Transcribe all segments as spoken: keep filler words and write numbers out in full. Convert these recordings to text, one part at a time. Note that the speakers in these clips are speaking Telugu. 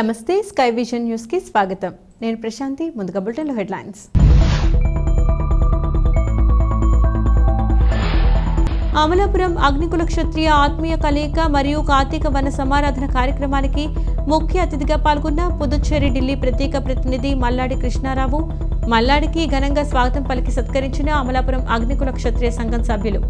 నమస్తే స్కై విజన్ న్యూస్ కి స్వాగతం. నేను ప్రశాంతి. ముందుగా బులెటిన్లో హెడ్లైన్స్. అమలాపురం అగ్నికుల క్షత్రియ ఆత్మీయ కలయిక మరియు కార్తీక వన సమారాధన కార్యక్రమానికి ముఖ్య అతిథిగా పాల్గొన్న పుదుచ్చేరి ఢిల్లీ ప్రత్యేక ప్రతినిధి మల్లాడి కృష్ణారావు. మల్లాడికి ఘనంగా స్వాగతం పలికి సత్కరించిన అమలాపురం అగ్నికుల క్షత్రియ సంఘం సభ్యులు.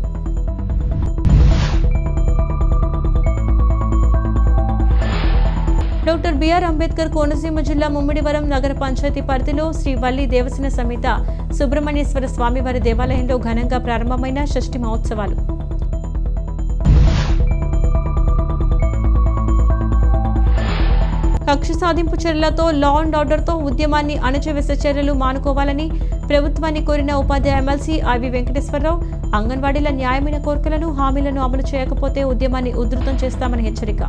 డాక్టర్ బిఆర్ అంబేద్కర్ కోనసీమ జిల్లా ముమ్మిడివరం నగర పంచాయతీ పరిధిలో శ్రీ వల్లి దేవసేన సమేత సుబ్రహ్మణ్యేశ్వర స్వామివారి దేవాలయంలో ఘనంగా ప్రారంభమైన షష్ఠి మహోత్సవాలు. కక్ష సాధింపు చర్యలతో లా అండ్ ఆర్డర్తో ఉద్యమాన్ని అణచివేసే చర్యలు మానుకోవాలని ప్రభుత్వాన్ని కోరిన ఉపాధ్యాయ ఎమ్మెల్సీ ఐవి వెంకటేశ్వరరావు. అంగన్వాడీల న్యాయమైన కోరికలను హామీలను అమలు చేయకపోతే ఉద్యమాన్ని ఉధృతం చేస్తామని హెచ్చరిక.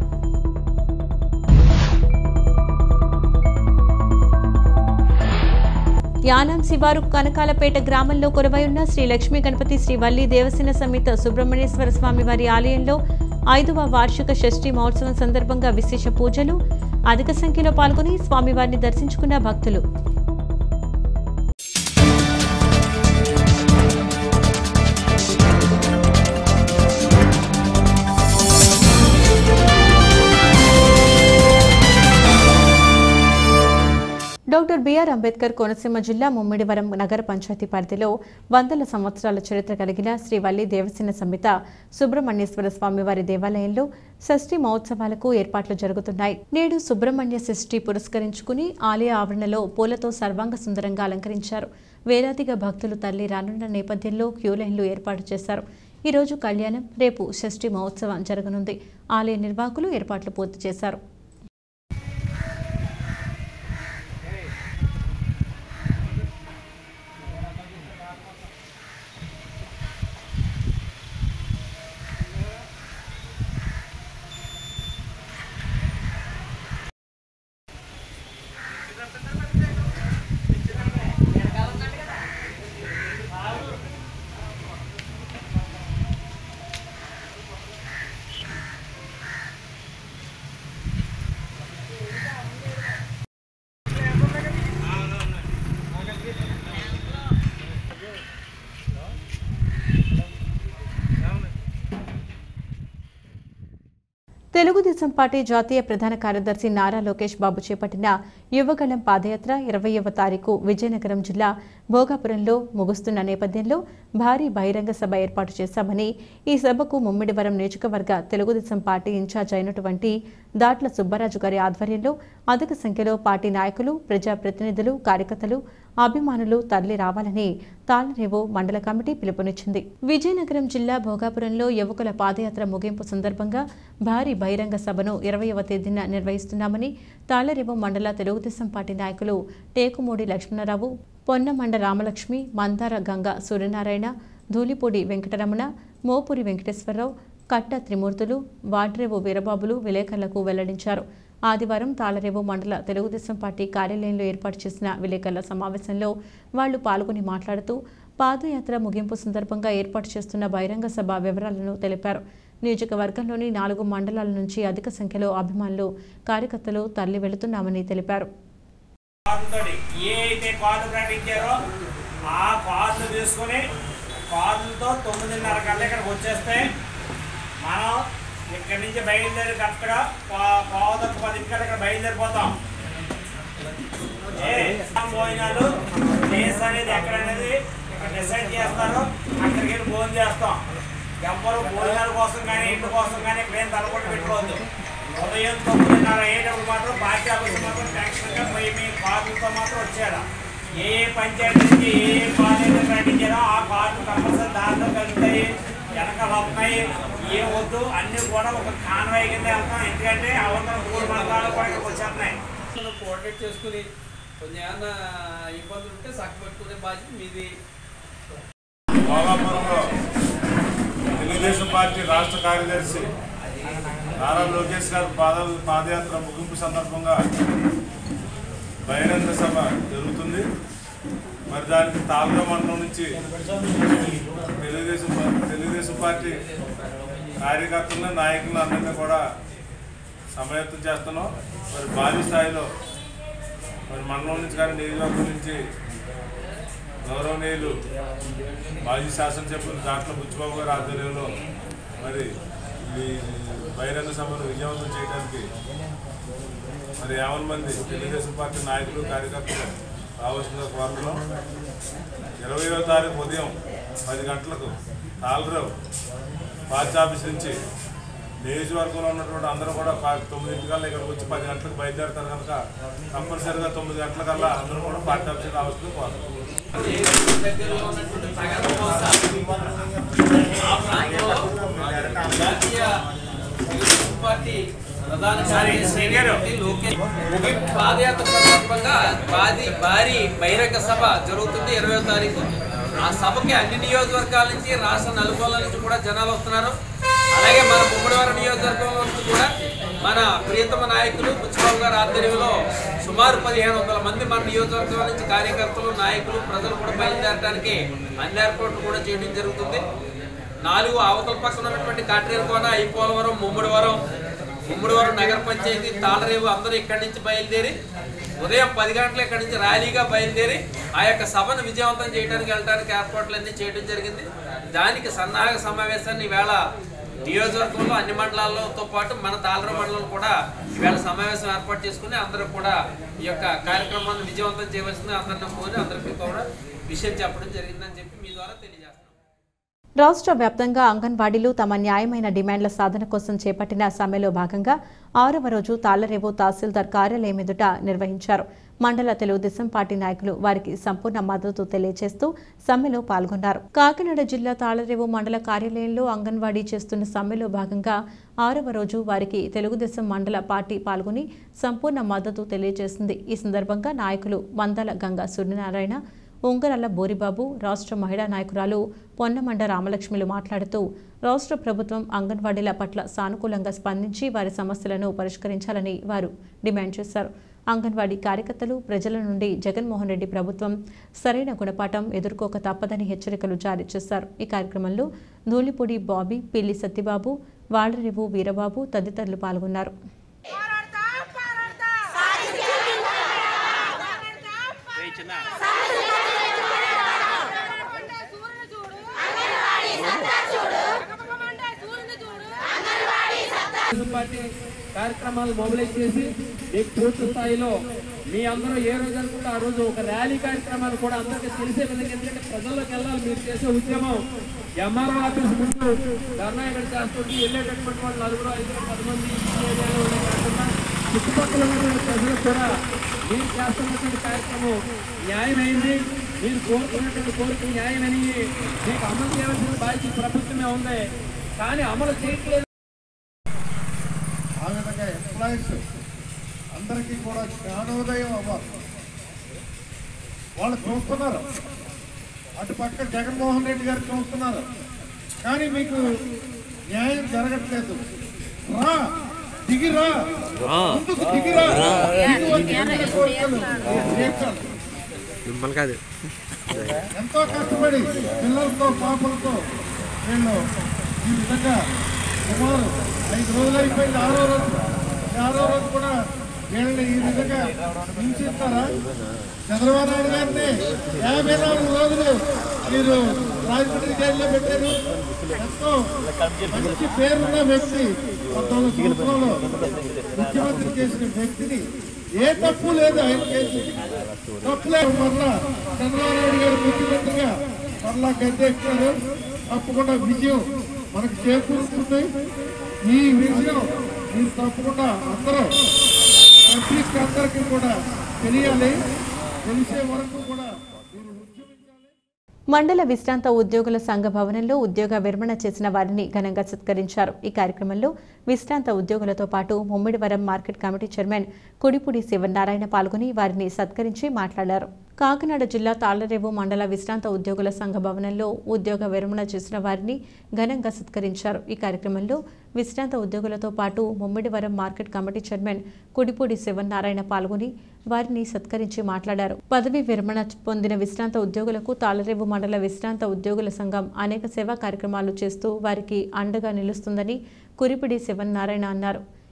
యానాం శివారు కనకాలపేట గ్రామంలో కొలువై ఉన్న శ్రీ లక్ష్మీ గణపతి శ్రీ వల్లి దేవసేన సమేత సుబ్రహ్మణ్యేశ్వర స్వామి వారి ఆలయంలో ఐదవ వార్షిక షష్ఠి మహోత్సవం సందర్భంగా విశేష పూజలు. అధిక సంఖ్యలో పాల్గొని స్వామివారిని దర్శించుకున్న భక్తులు. డాక్టర్ బిఆర్ అంబేద్కర్ కోనసీమ జిల్లా ముమ్మిడివరం నగర పంచాయతీ పరిధిలో వందల సంవత్సరాల చరిత్ర కలిగిన శ్రీ వల్లి దేవసేన సమేత సుబ్రహ్మణ్యేశ్వర స్వామివారి దేవాలయంలో షష్ఠి మహోత్సవాలకు ఏర్పాట్లు జరుగుతున్నాయి. నేడు సుబ్రహ్మణ్య షష్ఠి పురస్కరించుకుని ఆలయ ఆవరణలో పూలతో సర్వాంగ సుందరంగా అలంకరించారు. వేలాదిగా భక్తులు తరలి రానున్న నేపథ్యంలో క్యూ లైన్లు ఏర్పాటు చేశారు. ఈ రోజు కళ్యాణం, రేపు షష్ఠి మహోత్సవం జరగనుంది. ఆలయ నిర్వాహకులు ఏర్పాట్లు పూర్తి చేశారు. తెలుగుదేశం పార్టీ జాతీయ ప్రధాన కార్యదర్శి నారా లోకేష్ బాబు చేపట్టిన యువగళం పాదయాత్ర ఇరవైవ తారీఖు విజయనగరం జిల్లా భోగాపురంలో ముగుస్తున్న నేపథ్యంలో భారీ బహిరంగ సభ ఏర్పాటు చేశామని, ఈ సభకు ముమ్మిడివరం నియోజకవర్గ తెలుగుదేశం పార్టీ ఇన్ఛార్జ్ అయినటువంటి దాట్ల సుబ్బరాజు గారి ఆధ్వర్యంలో అధిక సంఖ్యలో పార్టీ నాయకులు, ప్రజాప్రతినిధులు, కార్యకర్తలు, అభిమానులు తరలి రావాలని తాళరేవు మండల కమిటీ పిలుపునిచ్చింది. విజయనగరం జిల్లా భోగాపురంలో యువకుల పాదయాత్ర ముగింపు సందర్భంగా భారీ బహిరంగ సభను ఇరవైవ తేదీన నిర్వహిస్తున్నామని తాళరేవు మండల తెలుగుదేశం పార్టీ నాయకులు టేకుమూడి లక్ష్మణరావు, పొన్నమండ రామలక్ష్మి, మందార గంగ సూర్యనారాయణ, ధూళిపూడి వెంకటరమణ, మోపూరి వెంకటేశ్వరరావు, కట్ట త్రిమూర్తులు, వాడ్రేవు వీరబాబులు విలేకరులకు వెల్లడించారు. ఆదివారం తాళరేవు మండల తెలుగుదేశం పార్టీ కార్యాలయంలో ఏర్పాటు చేసిన విలేకరుల సమావేశంలో వాళ్లు పాల్గొని మాట్లాడుతూ పాదయాత్ర ముగింపు సందర్భంగా ఏర్పాటు చేస్తున్న బహిరంగ సభ వివరాలను తెలిపారు. నియోజకవర్గంలోని నాలుగు మండలాల నుంచి అధిక సంఖ్యలో అభిమానులు, కార్యకర్తలు తరలి వెళుతున్నామని తెలిపారు. ఇక్కడ నుంచి బయలుదేరి కరెక్ట్గా పావుదొక్క పది నిమిషాలు ఇక్కడ బయలుదేరిపోతాం. భోజనాలు ప్లేస్ అనేది ఎక్కడ అనేది ఇక్కడ డిసైడ్ చేస్తారు. అక్కడికి వెళ్ళి భోజనం చేస్తాం. ఎవ్వరు భోజనాల కోసం కానీ ఇంటి కోసం కానీ ఇక్కడ ఏం తలకొట్టు పెట్టుకోవద్దు. ఉదయం తొమ్మిదిన్నర అయ్యేటప్పుడు మాత్రం పార్టీ ఆఫీస్ మాత్రం టెన్షన్గా పోయి మీ కార్డులతో మాత్రం వచ్చారా. ఏ ఏ పంచాయతీ నుంచి ఏ ఏ కార్డు అయితే ప్రకటించారో ఆ కార్డు కంపల్సరీ దాంట్లో కలుగుతాయి, వెనకాల వస్తున్నాయి. ఏ వద్దు అన్నీ కూడా ఒక కాన్వాయ్ కింద వెళ్తాం. ఎందుకంటే అవతల మూడు మండలాలు కూడా ఇక్కడికి వచ్చేస్తున్నాయి. కోఆర్డినేట్ చేసుకుని కొంచెం ఏమన్నా ఇబ్బందులు ఉంటే సక్కబెట్టుకునే బాధ్యత మీది. భోగాపురంలో తెలుగుదేశం పార్టీ రాష్ట్ర కార్యదర్శి నారా లోకేష్ గారి పాద పాదయాత్ర ముగింపు సందర్భంగా బహిరంగ సభ జరుగుతుంది. మరి దానికి తాళరేవు మండలం నుంచి తెలుగుదేశం తెలుగుదేశం పార్టీ కార్యకర్తలను, నాయకులను అందరినీ కూడా సమాయత్తం చేస్తున్నాం. మరి భారీ స్థాయిలో మరి మండలం నుంచి కానీ నియోజకవర్గం నుంచి గౌరవనీయులు మాజీ శాసనసభ్యులు దాంట్లో బుచ్చిబాబు గారి ఆధ్వర్యంలో మరి ఈ బహిరంగ సభను విజయవంతం చేయడానికి మరి యాభై మంది తెలుగుదేశం పార్టీ నాయకులు కార్యకర్తలు రావాల్సిన కోరలో ఇరవయో తారీఖు ఉదయం పది గంటలకు తాళరావు పార్టీ ఆఫీస్ నుంచి నియోజకవర్గంలో ఉన్నటువంటి అందరూ కూడా తొమ్మిదింటికల్లా ఇక్కడికి వచ్చి పది గంటలకు బయలుదేరుతారు కనుక కంపల్సరిగా తొమ్మిది గంటలకల్లా అందరూ కూడా పార్టీ ఆఫీస్ రావాల్సింది కోరుతారు. పాదయాత్ర సందర్భంగా భారీ భారీ బహిరంగ సభ జరుగుతుంది ఇరవై తారీఖు. ఆ సభకి అన్ని నియోజకవర్గాల నుంచి రాష్ట్ర నలుమూలల నుంచి కూడా జనాలు వస్తున్నారు. అలాగే మన ముమ్మడివారం నియోజకవర్గం నుంచి కూడా మన ప్రియతమ నాయకులు బుచ్చిబాబు గారి ఆధ్వర్యంలో సుమారు పదిహేను వందల మంది మన నియోజకవర్గాల నుంచి కార్యకర్తలు నాయకులు ప్రజలు కూడా బయలుదేరడానికి అన్ని ఏర్పాట్లు కూడా చేయడం జరుగుతుంది. నాలుగు అవతల పక్కన ఉన్నటువంటి కాట్రేరుకోన ఈ పోలవరం ముమ్మడివారం ముమ్మడివారం నగర పంచాయతీ తాళరేవు అందరూ ఇక్కడి నుంచి బయలుదేరి ఉదయం పది గంటల ఇక్కడి నుంచి ర్యాలీగా బయలుదేరి ఆ యొక్క సభను విజయవంతం చేయడానికి వెళ్ళడానికి ఏర్పాట్లన్నీ చేయడం జరిగింది. దానికి సన్నాహక సమావేశాన్ని ఈవేళ నియోజకవర్గంలో అన్ని మండలాలతో పాటు మన తాళరేవు మండలం కూడా ఈవేళ సమావేశం ఏర్పాటు చేసుకుని అందరూ కూడా ఈ యొక్క కార్యక్రమాన్ని విజయవంతం చేయవలసింది అందరినీ కోరి అందరికీ కూడా విషయం చెప్పడం జరిగిందని చెప్పి మీ ద్వారా తెలియజేస్తున్నాం. రాష్ట్ర వ్యాప్తంగా అంగన్వాడీలు తమ న్యాయమైన డిమాండ్ల సాధన కోసం చేపట్టిన సమ్మెలో భాగంగా ఆరవ రోజు తాళ్లరేవు తహసీల్దార్ కార్యాలయం ఎదుట నిర్వహించారు. మండల తెలుగుదేశం పార్టీ నాయకులు వారికి సంపూర్ణ మద్దతు తెలియజేస్తూ సమ్మెలో పాల్గొన్నారు. కాకినాడ జిల్లా తాళ్లరేవు మండల కార్యాలయంలో అంగన్వాడీ చేస్తున్న సమ్మెలో భాగంగా ఆరవ రోజు వారికి తెలుగుదేశం మండల పార్టీ పాల్గొని సంపూర్ణ మద్దతు తెలియజేసింది. ఈ సందర్భంగా నాయకులు మందల గంగా సూర్యనారాయణ, ఉంగరాల బోరిబాబు, రాష్ట్ర మహిళా నాయకురాలు పొన్నమండ రామలక్ష్మిలు మాట్లాడుతూ రాష్ట్ర ప్రభుత్వం అంగన్వాడీల పట్ల సానుకూలంగా స్పందించి వారి సమస్యలను పరిష్కరించాలని వారు డిమాండ్ చేశారు. అంగన్వాడీ కార్యకర్తలు ప్రజల నుండి జగన్మోహన్ రెడ్డి ప్రభుత్వం సరైన గుణపాఠం ఎదుర్కోక తప్పదని హెచ్చరికలు జారీ చేశారు. ఈ కార్యక్రమంలో ధూళిపూడి బాబీ, పిల్లి సత్యబాబు, వాళ్లరేవు వీరబాబు తదితరులు పాల్గొన్నారు. పార్టీ కార్యక్రమాలు మొబిలైజ్ చేసి మీకు పూర్తి స్థాయిలో మీ అందరూ ఏ రోజు అనుకుంటే ఆ రోజు ఒక ర్యాలీ కార్యక్రమాలు కూడా అందరికీ తెలిసే విధంగా, ఎందుకంటే ప్రజల్లోకి వెళ్ళాలి. మీరు చేసే ఉద్యమం ఎంఆర్ఓ ఆఫీస్ ముందు ధర్నా ఇక్కడ చేస్తుంది. వెళ్ళేటటువంటి వాళ్ళు నలుగురు ఐదుగురు పది మంది ఏరియాలో కాకుండా చుట్టుపక్కల ఉన్న ప్రజలు కూడా మీరు చేస్తున్నటువంటి కార్యక్రమం న్యాయమైంది. మీరు కోరుకున్నటువంటి కోరిక న్యాయమని మీకు అమలు చేయవలసిన బాధ్యత ప్రభుత్వమే ఉంది, కానీ అమలు చేయట్లేదు. ఆ విధంగా ఎంప్లాయీస్ అందరికీ కూడా జ్ఞానోదయం అవ్వాలి. వాళ్ళు చూస్తున్నారు, అటు పక్క జగన్మోహన్ రెడ్డి గారు చూస్తున్నారు, కానీ మీకు న్యాయం జరగట్లేదు. రా దిగిరా, ముందుకు దిగిరా. ఎంతో కష్టపడి పిల్లలతో పాపలతో వీళ్ళు ఈ విధంగా సుమారు ఐదు రోజులు అయిపోయింది. ఆరో రోజు ఆరో రోజు కూడా వీళ్ళని ఈ విధంగా హింసిస్తారా? చంద్రబాబు నాయుడు గారిని యాభై నాలుగు రోజులు మీరు రాజమండ్రి జైల్లో పెట్టారు. ఎంతో మంచి పేరున్న వ్యక్తి, పంతొమ్మిది సంవత్సరాలు ముఖ్యమంత్రి చేసిన వ్యక్తిని ఏ తప్పు లేదు ఆయన చేసి తప్పులే. మరలా చంద్రబాబు నాయుడు గారు ముఖ్యమంత్రిగా మరలా గద్దెక్కారు. తప్పకుండా విజయం మనకు చేకూరుతుంది. ఈ విషయం మీరు తప్పకుండా అందరూ ఎంపీకి అందరికీ కూడా తెలియాలి. తెలిసే వరకు కూడా మీరు ఉద్యమించాలి. మండల విశ్రాంత ఉద్యోగుల సంఘ భవనంలో ఉద్యోగ విరమణ చేసిన వారిని ఘనంగా సత్కరించారు. ఈ కార్యక్రమంలో విశ్రాంత ఉద్యోగులతో పాటు Mummidivaram market committee chairman Kudipudi Sivanarayana పాల్గొని వారిని సత్కరించి మాట్లాడారు. కాకినాడ జిల్లా తాళ్లరేవు మండల విశ్రాంత ఉద్యోగుల సంఘ భవనంలో ఉద్యోగ విరమణ చేసిన వారిని ఘనంగా సత్కరించారు. ఈ కార్యక్రమంలో విశ్రాంత ఉద్యోగులతో పాటు Mummidivaram market committee chairman Kudipudi Sivanarayana పాల్గొని వారిని సత్కరించి మాట్లాడారు. పదవి విరమణ పొందిన విశ్రాంత ఉద్యోగులకు తాళ్లరేవు మండల విశ్రాంత ఉద్యోగుల సంఘం అనేక సేవా కార్యక్రమాలు చేస్తూ వారికి అండగా నిలుస్తుందని కురిపిడి శివనారాయణ అన్నారు.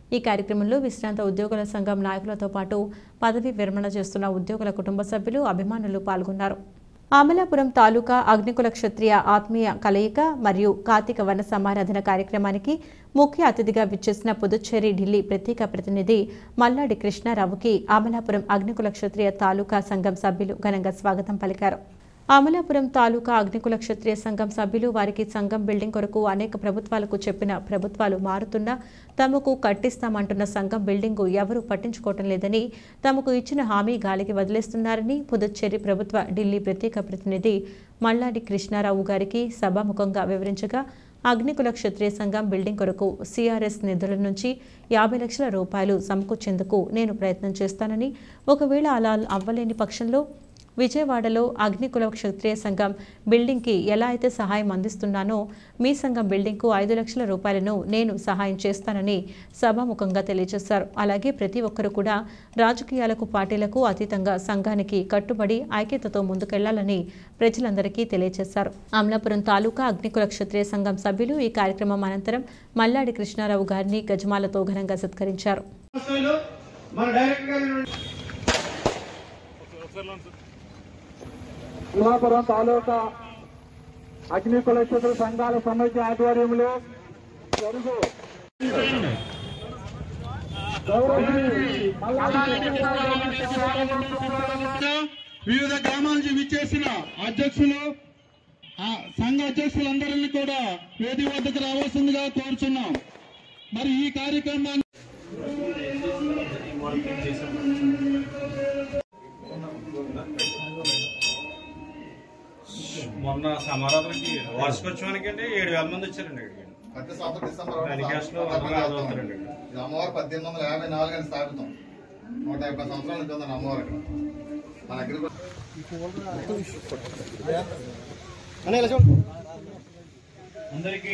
ఈ కార్యక్రమంలో విశ్రాంత ఉద్యోగుల సంఘం నాయకులతో పాటు పదవీ విరమణ చేస్తున్న ఉద్యోగుల కుటుంబ సభ్యులు, అభిమానులు పాల్గొన్నారు. అమలాపురం తాలూకా అగ్నికుల క్షత్రియ ఆత్మీయ కలయిక మరియు కార్తీక వన సమారాధన కార్యక్రమానికి ముఖ్య అతిథిగా విచ్చేసిన పుదుచ్చేరి ఢిల్లీ ప్రత్యేక ప్రతినిధి మల్లాడి కృష్ణారావుకి అమలాపురం అగ్నికుల క్షత్రియ తాలూకా సంఘం సభ్యులు ఘనంగా స్వాగతం పలికారు. అమలాపురం తాలూకా అగ్నికుల క్షత్రియ సంఘం సభ్యులు వారికి సంఘం బిల్డింగ్ కొరకు అనేక ప్రభుత్వాలకు చెప్పిన ప్రభుత్వాలు మారుతున్నా తమకు కట్టిస్తామంటున్న సంఘం బిల్డింగు ఎవరూ పట్టించుకోవటం లేదని, తమకు ఇచ్చిన హామీ గాలికి వదిలేస్తున్నారని పుదుచ్చేరి ప్రభుత్వ ఢిల్లీ ప్రత్యేక ప్రతినిధి మల్లాడి కృష్ణారావు గారికి సభాముఖంగా వివరించగా, అగ్నికుల క్షత్రియ సంఘం బిల్డింగ్ కొరకు సిఆర్ఎస్ నిధుల నుంచి యాభై లక్షల రూపాయలు సమకూర్చేందుకు నేను ప్రయత్నం చేస్తానని, ఒకవేళ అలా అవ్వలేని పక్షంలో విజయవాడలో అగ్నికుల క్షత్రియ సంఘం బిల్డింగ్కి ఎలా అయితే సహాయం అందిస్తున్నానో మీ సంఘం బిల్డింగ్కు ఐదు లక్షల రూపాయలను నేను సహాయం చేస్తానని సభాముఖంగా తెలియజేశారు. అలాగే ప్రతి ఒక్కరూ కూడా రాజకీయాలకు, పార్టీలకు అతీతంగా సంఘానికి కట్టుబడి ఐక్యతతో ముందుకెళ్లాలని ప్రజలందరికీ తెలియజేశారు. అమలాపురం తాలూకా అగ్నికుల క్షత్రియ సంఘం సభ్యులు ఈ కార్యక్రమం అనంతరం మల్లాడి కృష్ణారావు గారిని గజమాలతో ఘనంగా సత్కరించారు. అమలాపురం తాలూకా అగ్నికుల క్షత్రియ సంఘాల సమైక్య ఆధ్వర్యంలో తెలుగు వివిధ గ్రామాల నుంచి విచ్చేసిన అధ్యక్షులు, సంఘ అధ్యక్షులందరినీ కూడా వేది వద్దకు రావాల్సిందిగా కోరుచున్నాం. మరి ఈ కార్యక్రమాన్ని మొన్న సమారాధనకి వార్షికోత్సవానికి అంటే ఏడు వేల మంది వచ్చారండి. ప్రతి సంవత్సరం డిసెంబర్ అమ్మవారు పద్దెనిమిది వందల యాభై నాలుగు అని స్థాపితం. నూట యాభై సంవత్సరాల క్రితం అమ్మవారు మన అందరికి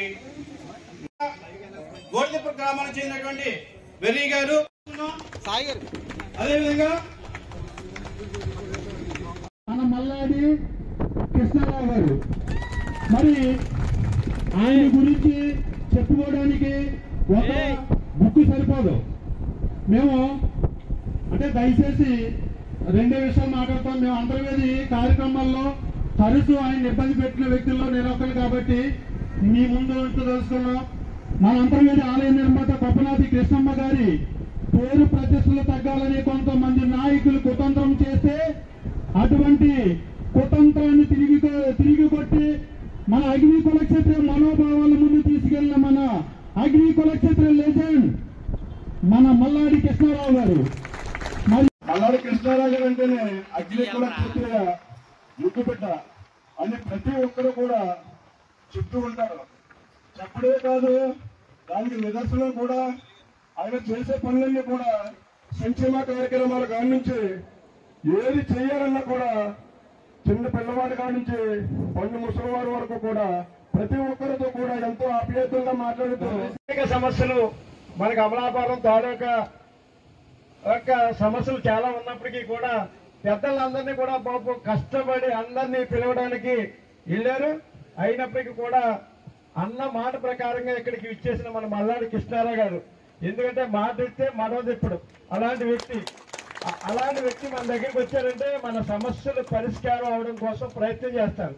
గోల్దీపూర్ గ్రామానికి చెందినటువంటి వెర్రీ గారు, అదేవిధంగా మన మల్లాడి కృష్ణారావు గారు. మరి ఆయన గురించి చెప్పుకోవడానికి ఒక బుక్ సరిపోదు. మేము అంటే దయచేసి రెండే విషయాలు మాట్లాడతాం. మేము అంతర్వేది కార్యక్రమాల్లో తరచు ఆయన ఇబ్బంది పెట్టిన వ్యక్తుల్లో నేను ఒకరు కాబట్టి మీ ముందు తెలుసుకున్నాం. మన అంతర్వేది ఆలయ నిర్మాత గొప్పనాథి కృష్ణమ్మ గారి పేరు ప్రతిష్టలు తగ్గాలని కొంతమంది నాయకులు కుతంత్రం చేస్తే అటువంటి కుతంత్రాన్ని తిరిగి తిరిగి కొట్టి మన అగ్నికుల క్షత్రియ మనోభావాల ముందు తీసుకెళ్లిన మన అగ్నికుల క్షత్రియ లెజెండ్ మన మల్లాడి కృష్ణారావు గారు. మరి మల్లాడి కృష్ణారావు గారు అంటేనే అగ్నికుల క్షత్రియ ముద్దు బిడ్డ అని ప్రతి ఒక్కరు కూడా చెప్తూ ఉంటారు. చెప్పడే కాదు, దానికి నిదర్శనం కూడా ఆయన చేసే పనులన్నీ కూడా సంక్షేమ కార్యక్రమాల కాడి నుంచి ఏది చేయాలన్నా కూడా చిన్న పిల్లవాడి కాడి నుంచి పండు ముసలివారి వరకు కూడా ప్రతి ఒక్కరితో కూడా ఎంతో ఆప్యాయతంగా మాట్లాడుతూ అనేక సమస్యలు మనకు అమలాపురం తాలూకా యొక్క సమస్యలు చాలా ఉన్నప్పటికీ కూడా పెద్దలందరినీ కూడా పాపం కష్టపడి అందరినీ పిలవడానికి వెళ్ళారు. అయినప్పటికీ కూడా అన్న మాట ప్రకారంగా ఇక్కడికి ఇచ్చేసిన మన మల్లాడి కృష్ణారావు గారు, ఎందుకంటే మాట ఇస్తే మడవది ఇప్పుడు అలాంటి వ్యక్తి అలాంటి వ్యక్తి మన దగ్గరికి వచ్చారంటే మన సమస్యలు పరిష్కారం అవడం కోసం ప్రయత్నం చేస్తారు.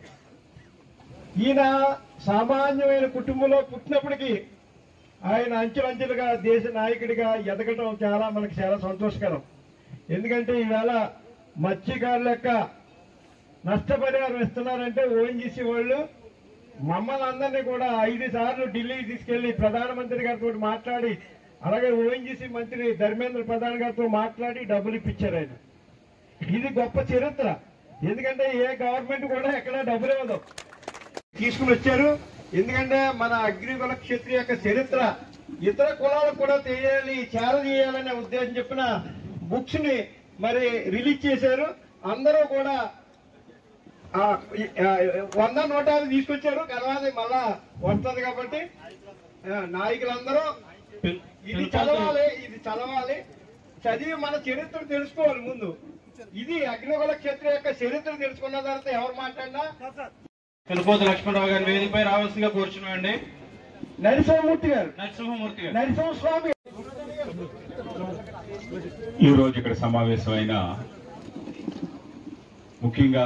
ఈయన సామాన్యమైన కుటుంబంలో పుట్టినప్పటికీ ఆయన అంచెలంచెలుగా దేశ నాయకుడిగా ఎదగడం చాలా మనకి చాలా సంతోషకరం. ఎందుకంటే ఈవేళ మత్స్యకారుల యొక్క నష్టపరిహారం ఇస్తున్నారంటే ఓఎన్జీసీ వాళ్ళు మమ్మల్ని అందరినీ కూడా ఐదు సార్లు ఢిల్లీకి తీసుకెళ్లి ప్రధానమంత్రి గారితో మాట్లాడి, అలాగే ఓఎన్జీసీ మంత్రి ధర్మేంద్ర ప్రధాన్ గారితో మాట్లాడి డబ్బులు ఇప్పించారు ఆయన. ఇది గొప్ప చరిత్ర. ఎందుకంటే ఏ గవర్నమెంట్ కూడా ఎక్కడ డబ్బులు ఇవ్వదు, తీసుకుని వచ్చారు. ఎందుకంటే మన అగ్నికుల క్షత్రియ యొక్క చరిత్ర ఇతర కులాలకు కూడా తెలియాలి, చేర చేయాలనే ఉద్దేశం చెప్పిన బుక్స్ ని మరి రిలీజ్ చేశారు. అందరూ కూడా వంద నూట యాభై తీసుకొచ్చారు. తర్వాత మళ్ళా వస్తుంది కాబట్టి నాయకులందరూ ఇది చదవాలి, ఇది చదవాలి, చదివి మన చరిత్ర తెలుసుకోవాలి ముందు. ఇది అగ్నికుల క్షత్రియ యొక్క చరిత్ర తెలుసుకున్న తర్వాత ఎవరు మాట్లాడినా తిరుపతి లక్ష్మణరావు గారి వేదికపై రావాల్సిందిగా కోరుచున్నామండి. నరసింహమూర్తి గారు నరసింహమూర్తి గారు నరసింహస్వామి ఈరోజు ఇక్కడ సమావేశమైన ముఖ్యంగా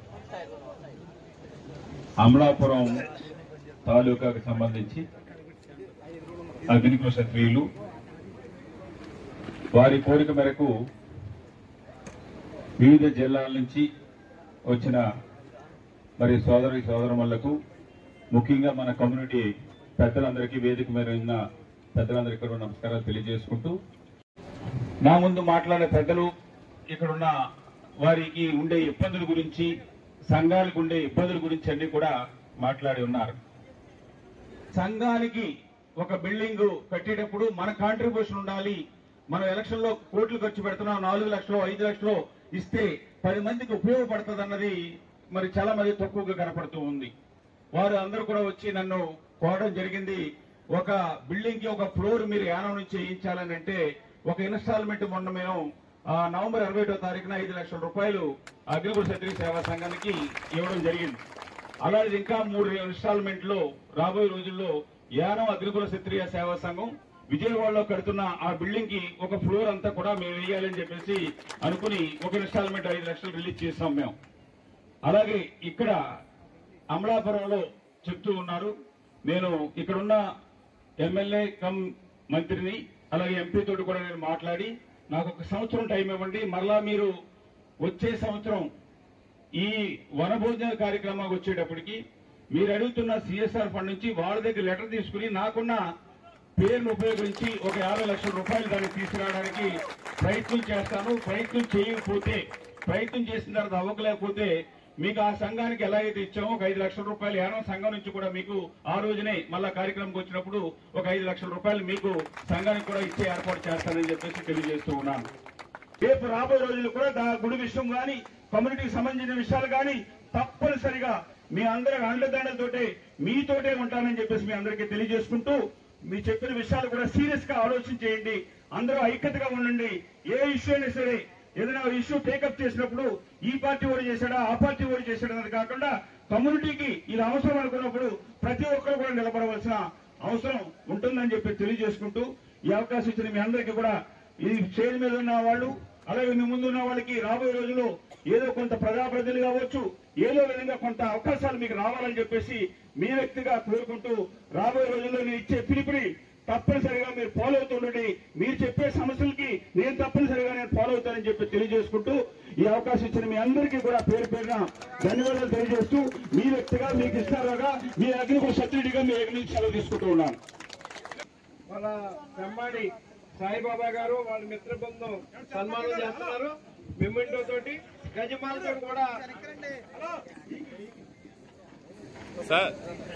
అమలాపురం తాలూకాకు సంబంధించి అగ్నికుల క్షత్రియులు వారి కోరిక మేరకు వివిధ జిల్లాల నుంచి వచ్చిన మరి సోదరి సోదరులకు ముఖ్యంగా మన కమ్యూనిటీ పెద్దలందరికీ వేదిక మీద ఉన్న పెద్దలందరికీ కూడా నమస్కారాలు తెలియజేసుకుంటూ, నా ముందు మాట్లాడే పెద్దలు ఇక్కడున్న వారికి ఉండే ఇబ్బందుల గురించి, సంఘాలకు ఉండే ఇబ్బందుల గురించి అన్ని కూడా మాట్లాడి ఉన్నారు. సంఘానికి ఒక బిల్డింగ్ కట్టేటప్పుడు మన కాంట్రిబ్యూషన్ ఉండాలి. మనం ఎలక్షన్ లో కోట్లు ఖర్చు పెడుతున్నాం, నాలుగు లక్షలు ఐదు లక్షలు ఇస్తే పది మందికి ఉపయోగపడుతుంది అన్నది మరి చాలా మంది తక్కువగా కనపడుతూ ఉంది. వారు అందరూ కూడా వచ్చి నన్ను కోరడం జరిగింది. ఒక బిల్డింగ్ కి ఒక ఫ్లోర్ మీరు యానం నుంచి వేయించాలని అంటే ఒక ఇన్స్టాల్మెంట్ మొన్న మేము నవంబర్ ఇరవై ఒకటో తారీఖున ఐదు లక్షల రూపాయలు అగ్నికుల క్షత్రియ సేవా సంఘానికి ఇవ్వడం జరిగింది. అలాగే ఇంకా మూడు ఇన్స్టాల్మెంట్ లో రాబోయే రోజుల్లో యానం అగ్నికుల క్షత్రియ సేవా సంఘం విజయవాడలో కడుతున్న ఆ బిల్డింగ్ కి ఒక ఫ్లోర్ అంతా కూడా మేము వేయాలని చెప్పేసి అనుకుని ఒక ఇన్స్టాల్మెంట్ ఐదు లక్షలు రిలీజ్ చేస్తాం మేము. అలాగే ఇక్కడ అమలాపురంలో చెప్తూ ఉన్నారు, నేను ఇక్కడున్న ఎమ్మెల్యే కమ్ మంత్రిని అలాగే ఎంపీ తోటి కూడా నేను మాట్లాడి నాకు ఒక సంవత్సరం టైం ఇవ్వండి, మరలా మీరు వచ్చే సంవత్సరం ఈ వనభోజన కార్యక్రమానికి వచ్చేటప్పటికి మీరు అడుగుతున్న సిఎస్ఆర్ ఫండ్ నుంచి వాళ్ళ దగ్గర లెటర్ తీసుకుని నాకున్న పేరును ఉపయోగించి ఒక యాభై లక్షల రూపాయలు దాన్ని తీసుకురావడానికి ప్రయత్నం చేస్తాను. ప్రయత్నం చేయకపోతే, ప్రయత్నం చేసిన తర్వాత అవ్వకలేకపోతే మీకు ఆ సంఘానికి ఎలా అయితే ఇచ్చామో ఒక ఐదు లక్షల రూపాయలు యానం సంఘం నుంచి కూడా మీకు ఆ రోజునే మళ్ళా కార్యక్రమంకి వచ్చినప్పుడు ఒక ఐదు లక్షల రూపాయలు మీకు సంఘానికి కూడా ఇచ్చే ఏర్పాటు చేస్తానని చెప్పేసి తెలియజేస్తూ ఉన్నాను. రేపు రాబోయే రోజులు కూడా దా గుడి విషయం కానీ కమ్యూనిటీకి సంబంధించిన విషయాలు కానీ తప్పనిసరిగా మీ అందరి అండదండలతోటే మీతోటే ఉంటానని చెప్పేసి మీ అందరికీ తెలియజేసుకుంటూ, మీ చెప్పిన విషయాలు కూడా సీరియస్ గా ఆలోచన చేయండి. అందరూ ఐక్యతగా ఉండండి. ఏ ఇష్యూ అయినా సరే ఏదైనా ఇష్యూ టేకప్ చేసినప్పుడు ఈ పార్టీ ఓడి చేశాడా ఆ పార్టీ ఓడి చేశాడా అనేది కాకుండా కమ్యూనిటీకి ఇది అవసరం అనుకున్నప్పుడు ప్రతి ఒక్కరు కూడా నిలబడవలసిన అవసరం ఉంటుందని చెప్పి తెలియజేసుకుంటూ, ఈ అవకాశం ఇచ్చిన మీ అందరికీ కూడా ఈ స్టేజ్ మీద ఉన్న వాళ్ళు అలాగే మీ ముందు ఉన్న వాళ్ళకి రాబోయే రోజుల్లో ఏదో కొంత ప్రజాప్రతినిధులు కావచ్చు, ఏదో విధంగా కొంత అవకాశాలు మీకు రావాలని చెప్పేసి మీ వ్యక్తిగా కోరుకుంటూ, రాబోయే రోజుల్లో నేను ఇచ్చే పిలుపుని తప్పనిసరిగా మీరు ఫాలో అవుతుండండి. మీరు చెప్పే సమస్యలకి నేను తప్పనిసరిగా నేను ఫాలో అవుతానని చెప్పి తెలియజేసుకుంటూ, ఈ అవకాశం ఇచ్చిన మీ అందరికీ కూడా పేరు పేరున ధన్యవాదాలు తెలియజేస్తూ, మీ వ్యక్తిగా మీకు ఇస్తారాగా మీ అగ్నికుల క్షత్రియుడిగా మీ అగ్ని సెలవు తీసుకుంటూ ఉన్నాను. మన బ్రహ్మాడి సాయిబాబా గారు వాళ్ళ మిత్ర బృందం సన్మానం చేస్తున్నారు. మెమెంటో తోటి గజమాలతో కూడా సార్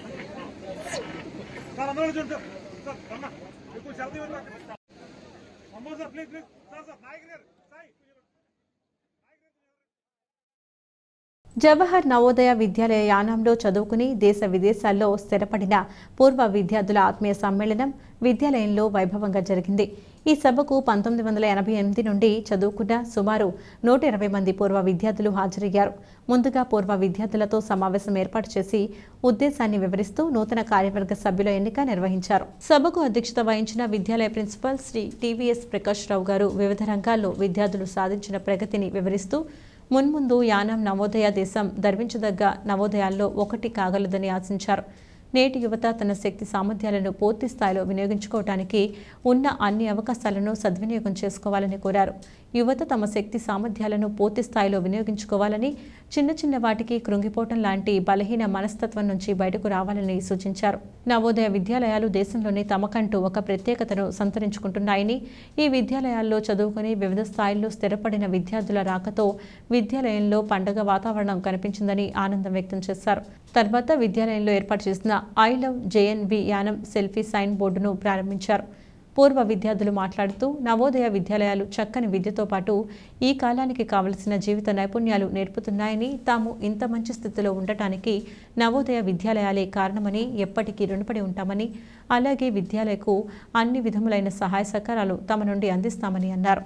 జవహర్ నవోదయ విద్యాలయ యానంలో చదువుకుని దేశ విదేశాల్లో స్థిరపడిన పూర్వ విద్యార్థుల ఆత్మీయ సమ్మేళనం విద్యాలయంలో వైభవంగా జరిగింది. ఈ సభకు పంతొమ్మిది వందల ఎనభై ఎనిమిది నుండి చదువుకున్న సుమారు నూట ఇరవై మంది పూర్వ విద్యార్థులు హాజరయ్యారు. ముందుగా పూర్వ విద్యార్థులతో సమావేశం ఏర్పాటు చేసి ఉద్దేశాన్ని వివరిస్తూ నూతన కార్యవర్గ సభ్యుల ఎన్నిక నిర్వహించారు. సభకు అధ్యక్షత వహించిన విద్యాలయ ప్రిన్సిపల్ శ్రీ టీవీఎస్ ప్రకాష్ రావు గారు వివిధ రంగాల్లో విద్యార్థులు సాధించిన ప్రగతిని వివరిస్తూ మున్ముందు యానం నవోదయ దేశం గర్వించదగ్గ నవోదయాల్లో ఒకటి కాగలదని ఆశించారు. నేటి యువత తన శక్తి సామర్థ్యాలను పూర్తి స్థాయిలో వినియోగించుకోవడానికి ఉన్న అన్ని అవకాశాలను సద్వినియోగం చేసుకోవాలని కోరారు. యువత తమ శక్తి సామర్థ్యాలను పూర్తి స్థాయిలో వినియోగించుకోవాలని, చిన్న చిన్న వాటికి కృంగిపోవటం లాంటి బలహీన మనస్తత్వం నుంచి బయటకు రావాలని సూచించారు. నవోదయ విద్యాలయాలు దేశంలోనే తమకంటూ ఒక ప్రత్యేకతను సంతరించుకుంటున్నాయని, ఈ విద్యాలయాల్లో చదువుకుని వివిధ స్థాయిల్లో స్థిరపడిన విద్యార్థుల రాకతో విద్యాలయంలో పండగ వాతావరణం కనిపించిందని ఆనందం వ్యక్తం చేశారు. తర్వాత విద్యాలయంలో ఏర్పాటు చేసిన I love JNV Yanam selfie sign బోర్డును ప్రారంభించారు. పూర్వ విద్యార్థులు మాట్లాడుతూ నవోదయ విద్యాలయాలు చక్కని విద్యతో పాటు ఈ కాలానికి కావలసిన జీవిత నైపుణ్యాలు నేర్పుతున్నాయని, తాము ఇంత మంచి స్థితిలో ఉండటానికి నవోదయ విద్యాలయాలే కారణమని, ఎప్పటికీ రుణపడి ఉంటామని, అలాగే విద్యాలయకు అన్ని విధములైన సహాయ సహకారాలు తమ నుండి అందిస్తామని అన్నారు.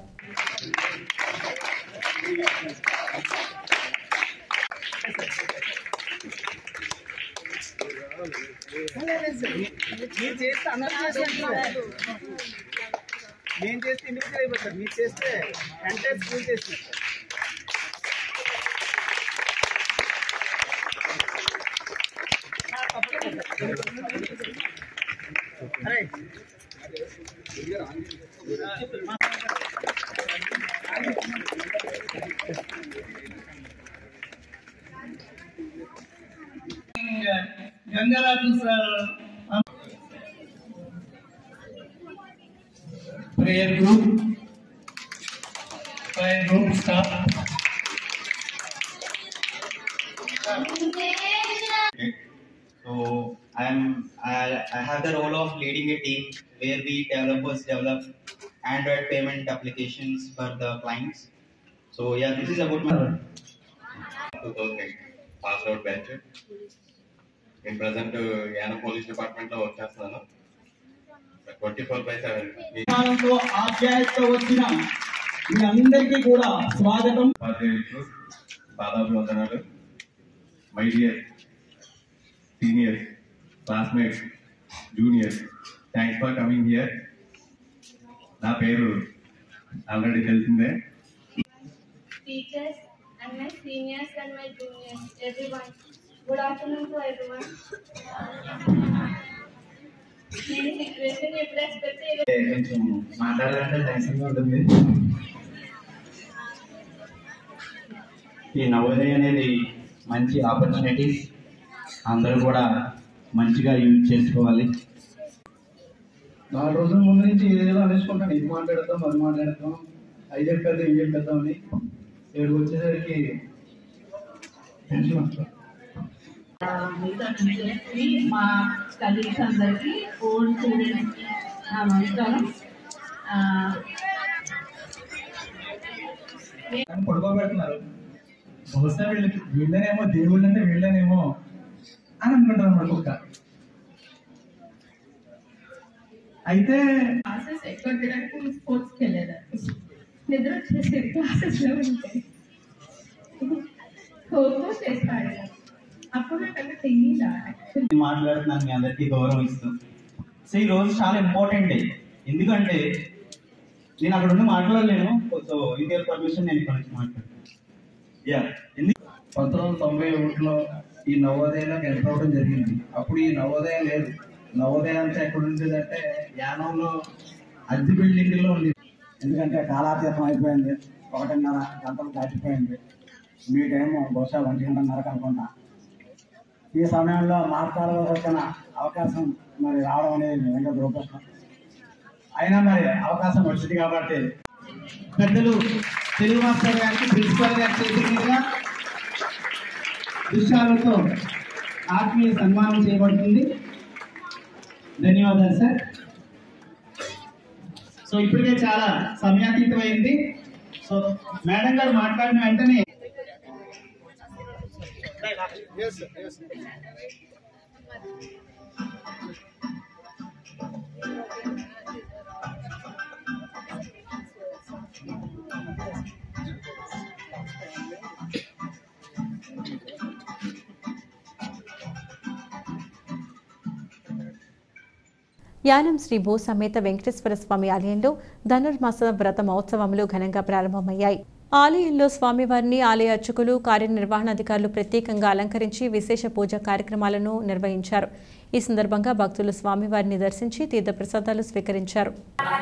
నేను చేస్తే ఇండివిజువల్ అయిపోతారు, మీరు చేస్తే ఎంటైర్ స్కూల్ చేస్తారు. Gangaraju sir prayer group, prayer group start. So I am I, I have the role of leading a team where we developers develop Android payment applications for the clients. So yeah, this is about my two thousand eight passed out batch. In present Yana Police Department లో వర్క్ చేస్తున్నాను. ట్వంటీ ఫోర్ బై సెవెన్ ఆప్యాయత వచ్చిన మీ అందరికీ కూడా స్వాగతం. దాదాపు వందనాలు. My dear seniors, classmates, juniors, thanks for coming here. నా పేరు ఆల్రెడీ తెలిసిందే. Teachers and my seniors and my juniors, everyone. Good afternoon to everyone. నేను సిచ్యువేషన్ ఎప్పుడు ఎక్స్పెక్ట్ చేయలేదు. కొంచెం మాట్లాడాలంటే టెన్షన్గా ఉంటుంది. ఈ నవోదయ అనేది మంచి ఆపర్చునిటీస్, అందరూ కూడా మంచిగా యూజ్ చేసుకోవాలి. నాలుగు రోజుల ముందు నుంచి ఏదేదో అనేసుకుంటాను, ఇది మాట్లాడతాం అది మాట్లాడతాం, అవి చెప్పేద్దాం ఇవి చెప్పేద్దాం అని. ఏడు వచ్చేసరికి టెన్షన్ వస్తుంది. మా కలీగ్స్ అందరికి, ఓల్డ్ స్టూడెంట్స్ నమస్కారం. పడుకోబెడుతున్నారు. బహుశా వీళ్ళు వీళ్ళనేమో దేవుళ్ళు అంటే వీళ్ళనేమో అని అనుకుంటారు అన్నమాట. కుక్క అయితే క్లాసెస్ ఎక్కువ తిరగకుండా స్పోర్ట్స్కి వెళ్ళేదాన్ని. నిద్ర వచ్చేసి క్లాసెస్లో ఉంటాయి. ఖోఖో చేస్తాడు. అప్పుడు నాకంటే తెలియదా మాట్లాడుతున్నాను, మీ అందరికీ గౌరవం ఇస్తూ. సో ఈ రోజు చాలా ఇంపార్టెంట్ డే, ఎందుకంటే నేను అక్కడ ఉండి మాట్లాడలేను. సో ఇండియన్ పర్మిషన్ నేను ఇక్కడ నుంచి మాట్లాడతాను. యా పంతొమ్మిది వందల తొంభై ఒకటిలో ఈ నవోదయంలోకి ఎంటర్ అవ్వడం జరిగింది. అప్పుడు ఈ నవోదయం లేదు. నవోదయం అంతా ఎక్కడ ఉండేది అంటే యానంలో అద్దె బిల్డింగ్లో ఉండేది. ఎందుకంటే కాలాతీతం అయిపోయింది, ఒకటిన్నర గంటలు దాటిపోయింది. మీ టైం బహుశా ఒంటి గంటన్నరకు అనుకుంటా. ఈ సమయంలో మాట్లాడవలసి వచ్చిన అవకాశం మరి రావడం అనేది నిజంగా దురదృష్టం. అయినా మరి అవకాశం వచ్చింది కాబట్టి పెద్దలు తెలుగు మాస్టర్ గారికి, ప్రిన్సిపల్ గారి చేతి మీదుగా దృశ్యాలతో ఆత్మీయ సన్మానం చేయబడుతుంది. ధన్యవాదాలు సార్. సో ఇప్పటికే చాలా సమయాతీతమైంది. సో మేడం గారు మాట్లాడిన వెంటనే Yes, sir. Yes, sir. Yanam Shri భూ సమేత వెంకటేశ్వర స్వామి ఆలయంలో ధనుర్మాస వ్రత మహోత్సవములు ఘనంగా ప్రారంభమయ్యాయి. ఆలయంలో స్వామివారిని ఆలయ అర్చకులు, కార్యనిర్వహణాధికారులు ప్రత్యేకంగా అలంకరించి విశేష పూజా కార్యక్రమాలను నిర్వహించారు. ఈ సందర్భంగా భక్తులు స్వామివారిని దర్శించి తీర్థప్రసాదాలు స్వీకరించారు.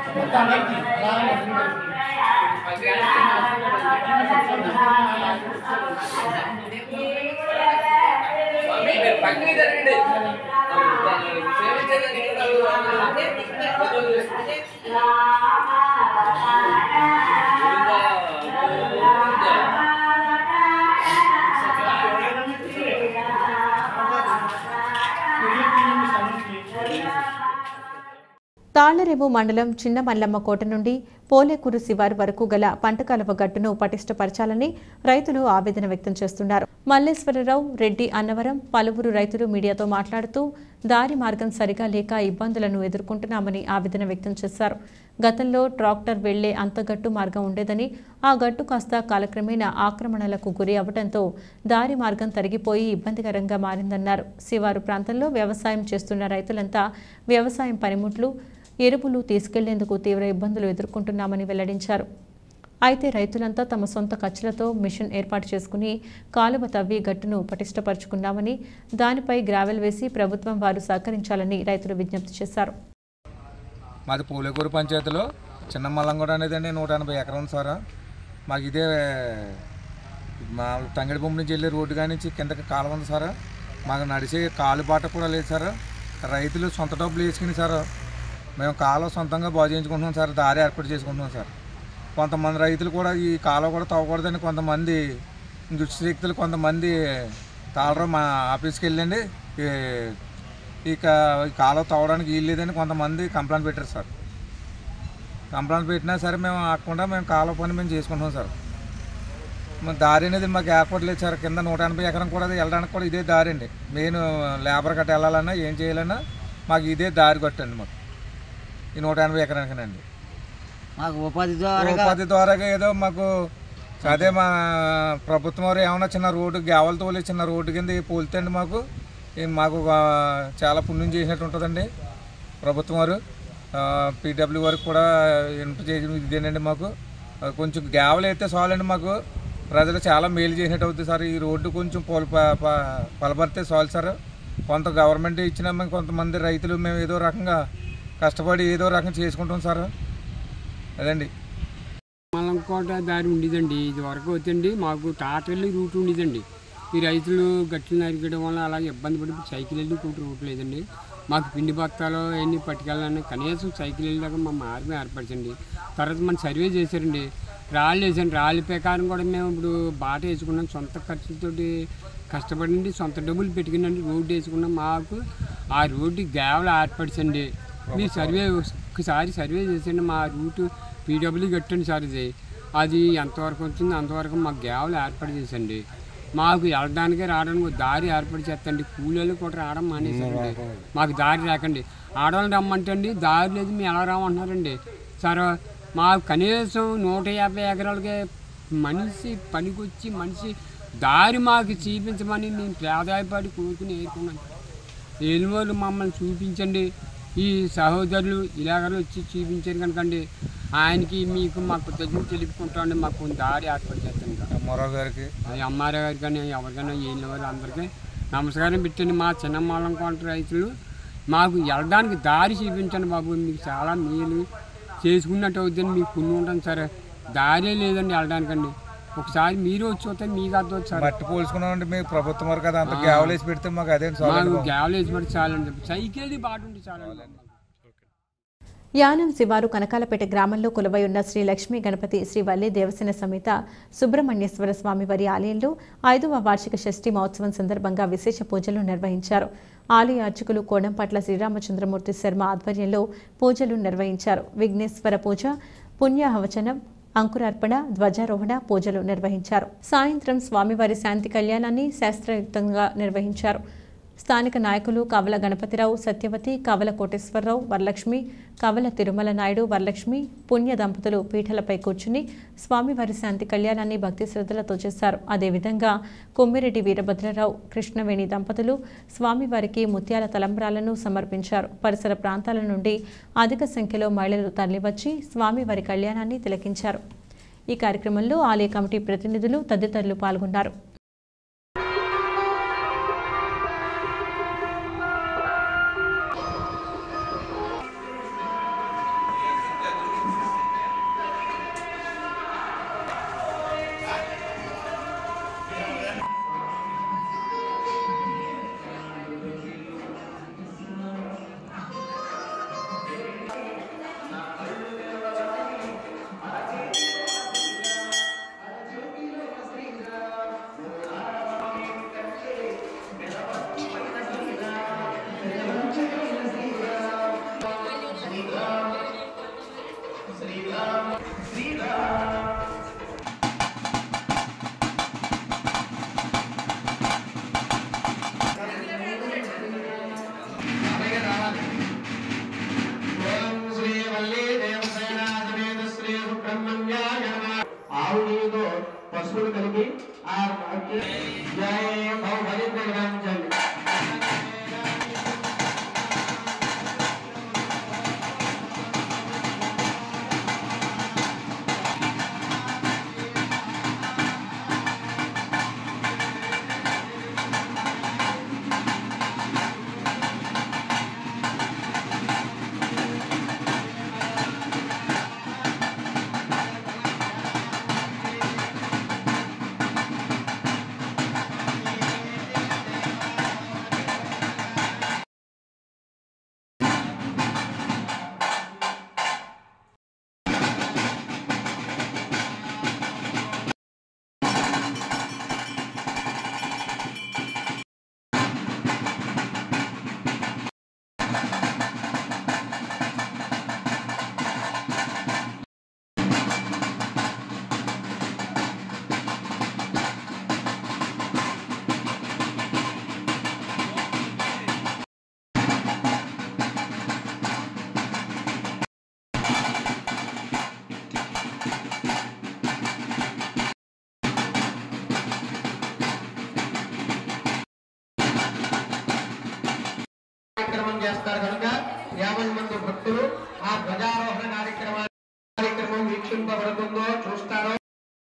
తాళ్లరేవు మండలం చిన్న మల్లమ్మ కోట నుండి పోలేకూరు శివారు వరకు గల పంటకాలువ గట్టును పటిష్టపరచాలని రైతులు ఆవేదన వ్యక్తం చేస్తున్నారు. మల్లేశ్వరరావు రెడ్డి అన్నవరం పలువురు రైతులు మీడియాతో మాట్లాడుతూ దారి మార్గం సరిగా లేక ఇబ్బందులను ఎదుర్కొంటున్నామని ఆవేదన వ్యక్తం చేశారు. గతంలో ట్రాక్టర్ వెళ్లే అంతగట్టు మార్గం ఉండేదని, ఆ గట్టు కాస్త కాలక్రమేణా ఆక్రమణలకు గురి అవడంతో దారి మార్గం తరిగిపోయి ఇబ్బందికరంగా మారిందన్నారు. శివారు ప్రాంతంలో వ్యవసాయం చేస్తున్న రైతులంతా వ్యవసాయం పనిముట్లు ఎరువులు తీసుకెళ్లేందుకు తీవ్ర ఇబ్బందులు ఎదుర్కొంటున్నామని వెల్లడించారు. అయితే రైతులంతా తమ సొంత ఖర్చులతో మిషన్ ఏర్పాటు చేసుకుని కాలువ తవ్వి గట్టును పటిష్టపరుచుకున్నామని, దానిపై గ్రావెల్ వేసి ప్రభుత్వం వారు సహకరించాలని రైతులు విజ్ఞప్తి చేశారు. మాది పూలేకూరు పంచాయతీలో చిన్న మల్లంగూడ అనేది అండి నూట ఎనభై ఎకరం ఉంది సార్. మాకు ఇదే మా తంగడి బొమ్మ నుంచి వెళ్ళే రోడ్డు కానీ నుంచి కిందకి కాలువ ఉంది సార్. మాకు నడిచే కాలు బాట కూడా లేదు సార్. రైతులు సొంత డబ్బులు వేసుకుని సార్ మేము కాలువ సొంతంగా బాగు చేయించుకుంటున్నాం సార్. దారి ఏర్పాటు చేసుకుంటున్నాం సార్. కొంతమంది రైతులు కూడా ఈ కాలువ కూడా తవ్వకూడదని కొంతమంది దుష్టశక్తులు కొంతమంది తాళరు మా ఆఫీస్కి వెళ్ళండి ఇక ఈ కాలువ తవ్వడానికి వీలు లేదని కొంతమంది కంప్లైంట్ పెట్టారు సార్. కంప్లైంట్ పెట్టినా సరే మేము ఆకుండా మేము కాలువ పని మేము చేసుకుంటున్నాం సార్. మా దారి అనేది మాకు ఏర్పాటు లేదు సార్. కింద నూట ఎనభై ఎకరం కూడా వెళ్ళడానికి కూడా ఇదే దారి అండి. మెయిన్ లేబర్ కట్ట వెళ్ళాలన్నా ఏం చేయాలన్నా మాకు ఇదే దారి కట్టండి. మాకు ఈ నూట ఎనభై ఎకరానికేనండి. మాకు ఉపాధి ద్వారా ఉపాధి ద్వారాగా ఏదో మాకు అదే మా ప్రభుత్వం వారు ఏమన్నా చిన్న రోడ్డు గ్యావల్ తోలి చిన్న రోడ్డు కింద పోలుతండి మాకు మాకు చాలా పుణ్యం చేసినట్టు ఉంటుందండి. ప్రభుత్వం వారు పీడబ్ల్యూ వారికి కూడా ఇంట చేసిన ఇదేనండి. మాకు కొంచెం గ్యావల్ అయితే చాలండి. మాకు ప్రజలు చాలా మేలు చేసినట్టు అవుతుంది సార్. ఈ రోడ్డు కొంచెం పొల పలబడితే చాలు సార్. కొంత గవర్నమెంట్ ఇచ్చినా మేము కొంతమంది రైతులు మేము ఏదో రకంగా కష్టపడి ఏదో రకంగా చేసుకుంటాం సార్. అదండి మల్లంకోట దారి ఉండేదండి. ఇది వరకు వచ్చండి మాకు టాటర్లు రూట్ ఉండేదండి. ఈ రైతులు గట్లు నరికడం వల్ల అలాగే ఇబ్బంది పడి సైకిల్ వెళ్ళి కూటు రూట్ లేదండి. మాకు పిండి బత్తాలు అవన్నీ పట్టుకెళ్ళాలని కనీసం సైకిల్ వెళ్ళాక మా మార్గం ఏర్పరచండి. తర్వాత మనం సర్వే చేశారండి. రాళ్ళు వేసాను. రాళ్ళ ప్రకారం కూడా మేము ఇప్పుడు బాట వేసుకున్నాం. సొంత ఖర్చులతోటి కష్టపడండి సొంత డబ్బులు పెట్టుకునండి రోడ్డు వేసుకున్నాం. మాకు ఆ రోడ్డు గ్యావలు ఏర్పరచండి. మీరు సర్వే ఒకసారి సర్వే చేసండి. మా రూటు పీడబ్ల్యూ కట్టండి సార్. ఇది అది ఎంతవరకు వచ్చిందో అంతవరకు మాకు గ్యావలు ఏర్పాటు చేసండి. మాకు వెళ్ళడానికే రావడానికి దారి ఏర్పాటు చేస్తండి. కూలీలు కూడా రావడం మానేసండి. మాకు దారి రాకండి. ఆడవాళ్ళు రమ్మంటండి దారి లేదు మేము ఎలా రామంటున్నారండి సార్. మాకు కనీసం నూట యాభై ఎకరాలకే మనిషి పనికొచ్చి మనిషి దారి మాకు చూపించమని మేము ప్రాధాయపడి కోరుకుని ఏరుకున్నాం. ఏలుమూరు మమ్మల్ని చూపించండి. ఈ సహోదరులు ఇలాగ వచ్చి చూపించారు కనుకండి ఆయనకి మీకు మాకు కృతజ్ఞతలు తెలుపుకుంటామండి. మాకు దారి ఏర్పాటు చేస్తాం. అమ్మారావు గారికి అది అమ్మారావు గారికి కానీ ఎవరికైనా ఏళ్ళ వారు అందరికీ నమస్కారం పెట్టండి. మా చిన్న మాలం కొంట రైతులు మాకు వెళ్ళడానికి దారి చూపించండి బాబు. మీకు చాలా మేలు చేసుకున్నట్టు అవుతుందని మీకు పుణ్యం ఉంటుంది సార్. దారే లేదండి వెళ్ళడానికండి. ఒకసారి మీరు వచ్చి వస్తే మీకు అర్థం వచ్చి సార్. మట్టి పోల్చుకున్నామండి మీకు ప్రభుత్వం వరకు కదా అంత గ్యావలేసి పెడితే మాకు అదే గ్యావలేసి పెడితే చాలండి. సైకిల్ బాట ఉంటే చాలండి. యానం శివారు కనకాలపేట గ్రామంలో కొలువై ఉన్న శ్రీ లక్ష్మీ గణపతి శ్రీ వల్లి దేవసేన సమేత సుబ్రహ్మణ్యేశ్వర స్వామి వారి ఆలయంలో ఐదవ వార్షిక షష్ఠి మహోత్సవం సందర్భంగా విశేష పూజలు నిర్వహించారు. ఆలయ అర్చకులు కోడంపట్ల శ్రీరామచంద్రమూర్తి శర్మ ఆధ్వర్యంలో పూజలు నిర్వహించారు. విఘ్నేశ్వర పూజ, పుణ్యాహవచనం, అంకురార్పణ, ధ్వజారోహణ పూజలు నిర్వహించారు. సాయంత్రం స్వామివారి శాంతి కళ్యాణాన్ని శాస్త్రయుక్తంగా నిర్వహించారు. స్థానిక నాయకులు కవల గణపతిరావు, సత్యవతి, కవల కోటేశ్వరరావు, వరలక్ష్మి, కవల తిరుమల నాయుడు, వరలక్ష్మి పుణ్య దంపతులు పీఠలపై కూర్చుని స్వామివారి శాంతి కళ్యాణాన్ని భక్తి శ్రద్ధలతో చేశారు. అదేవిధంగా కొమ్మిరెడ్డి వీరభద్రరావు, కృష్ణవేణి దంపతులు స్వామివారికి ముత్యాల తలంబ్రాలను సమర్పించారు. పరిసర ప్రాంతాల నుండి అధిక సంఖ్యలో మహిళలు తరలివచ్చి స్వామివారి కళ్యాణాన్ని తిలకించారు. ఈ కార్యక్రమంలో ఆలయ కమిటీ ప్రతినిధులు తదితరులు పాల్గొన్నారు. పశువులు కలిగి ఆ జయ కార్యక్రమం చేస్తారు కనుక యాభై మంది భక్తులు ఆ ధ్వజారోహణ కార్యక్రమం కార్యక్రమం వీక్షింపబడుతుందో చూస్తారో.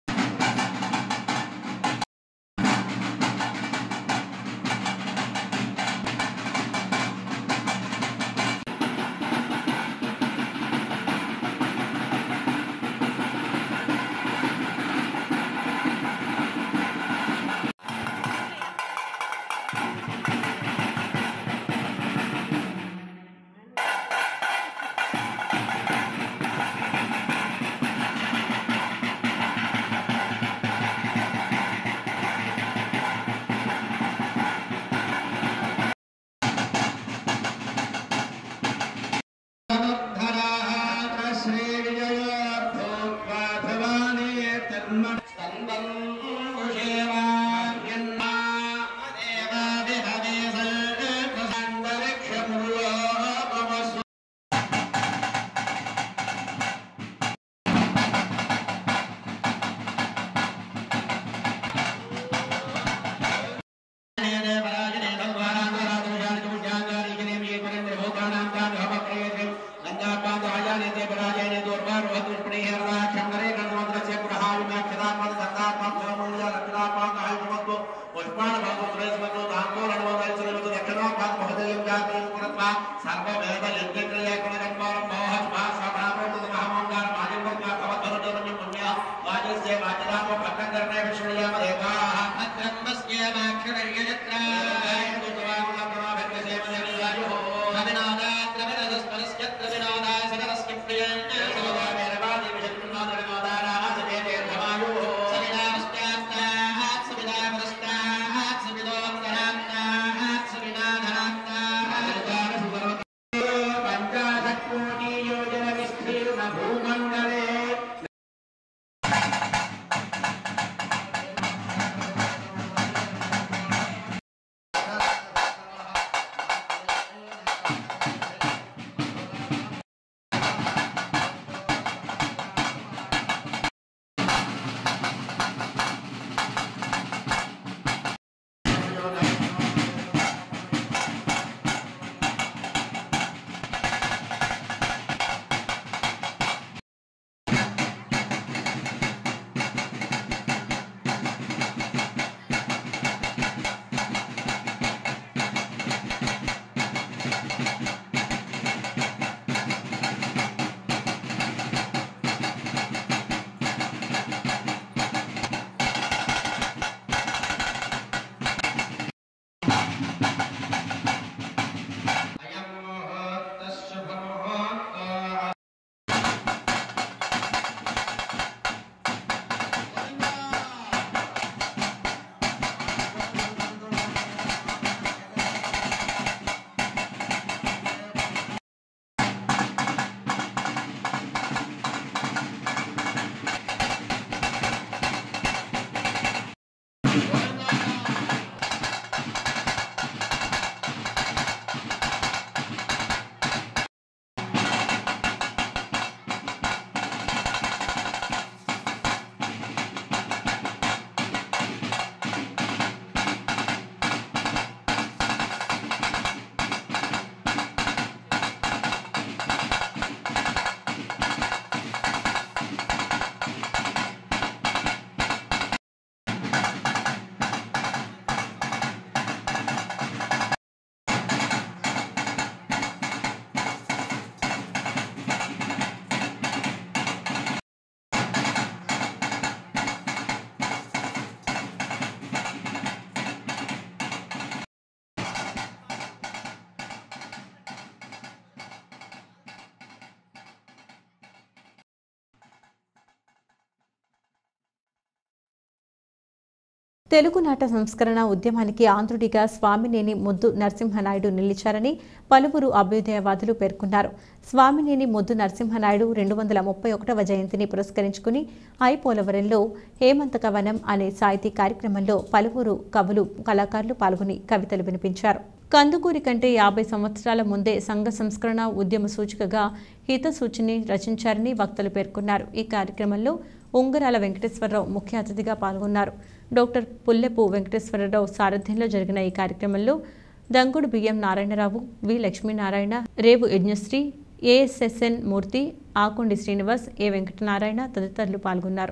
తెలుగునాట సంస్కరణ ఉద్యమానికి ఆంధ్రుడిగా స్వామినేని ముద్దు నరసింహనాయుడు నిలిచారని పలువురు అభ్యుదయవాదులు పేర్కొన్నారు. స్వామినేని ముద్దు నరసింహనాయుడు రెండు వందల ముప్పై ఒకటవ జయంతిని పురస్కరించుకుని ఐపోలవరంలో హేమంతకవనం అనే సాహితీ కార్యక్రమంలో పలువురు కవులు కళాకారులు పాల్గొని కవితలు వినిపించారు. కందుకూరి కంటే యాభై సంవత్సరాల ముందే సంఘ సంస్కరణ ఉద్యమ సూచికగా హితసూచిని రచించారని వక్తలు పేర్కొన్నారు. ఈ కార్యక్రమంలో ఉంగరాల వెంకటేశ్వరరావు ముఖ్య అతిథిగా పాల్గొన్నారు. డాక్టర్ పుల్లెపు వెంకటేశ్వరరావు సారథ్యంలో జరిగిన ఈ కార్యక్రమంలో దంగుడు బియ్యం నారాయణరావు, వి లక్ష్మీనారాయణ, రేవు యజ్ఞశ్రీ, ఏఎస్ఎస్ఎన్ మూర్తి, ఆకొండి శ్రీనివాస్, ఏ వెంకటనారాయణ తదితరులు పాల్గొన్నారు.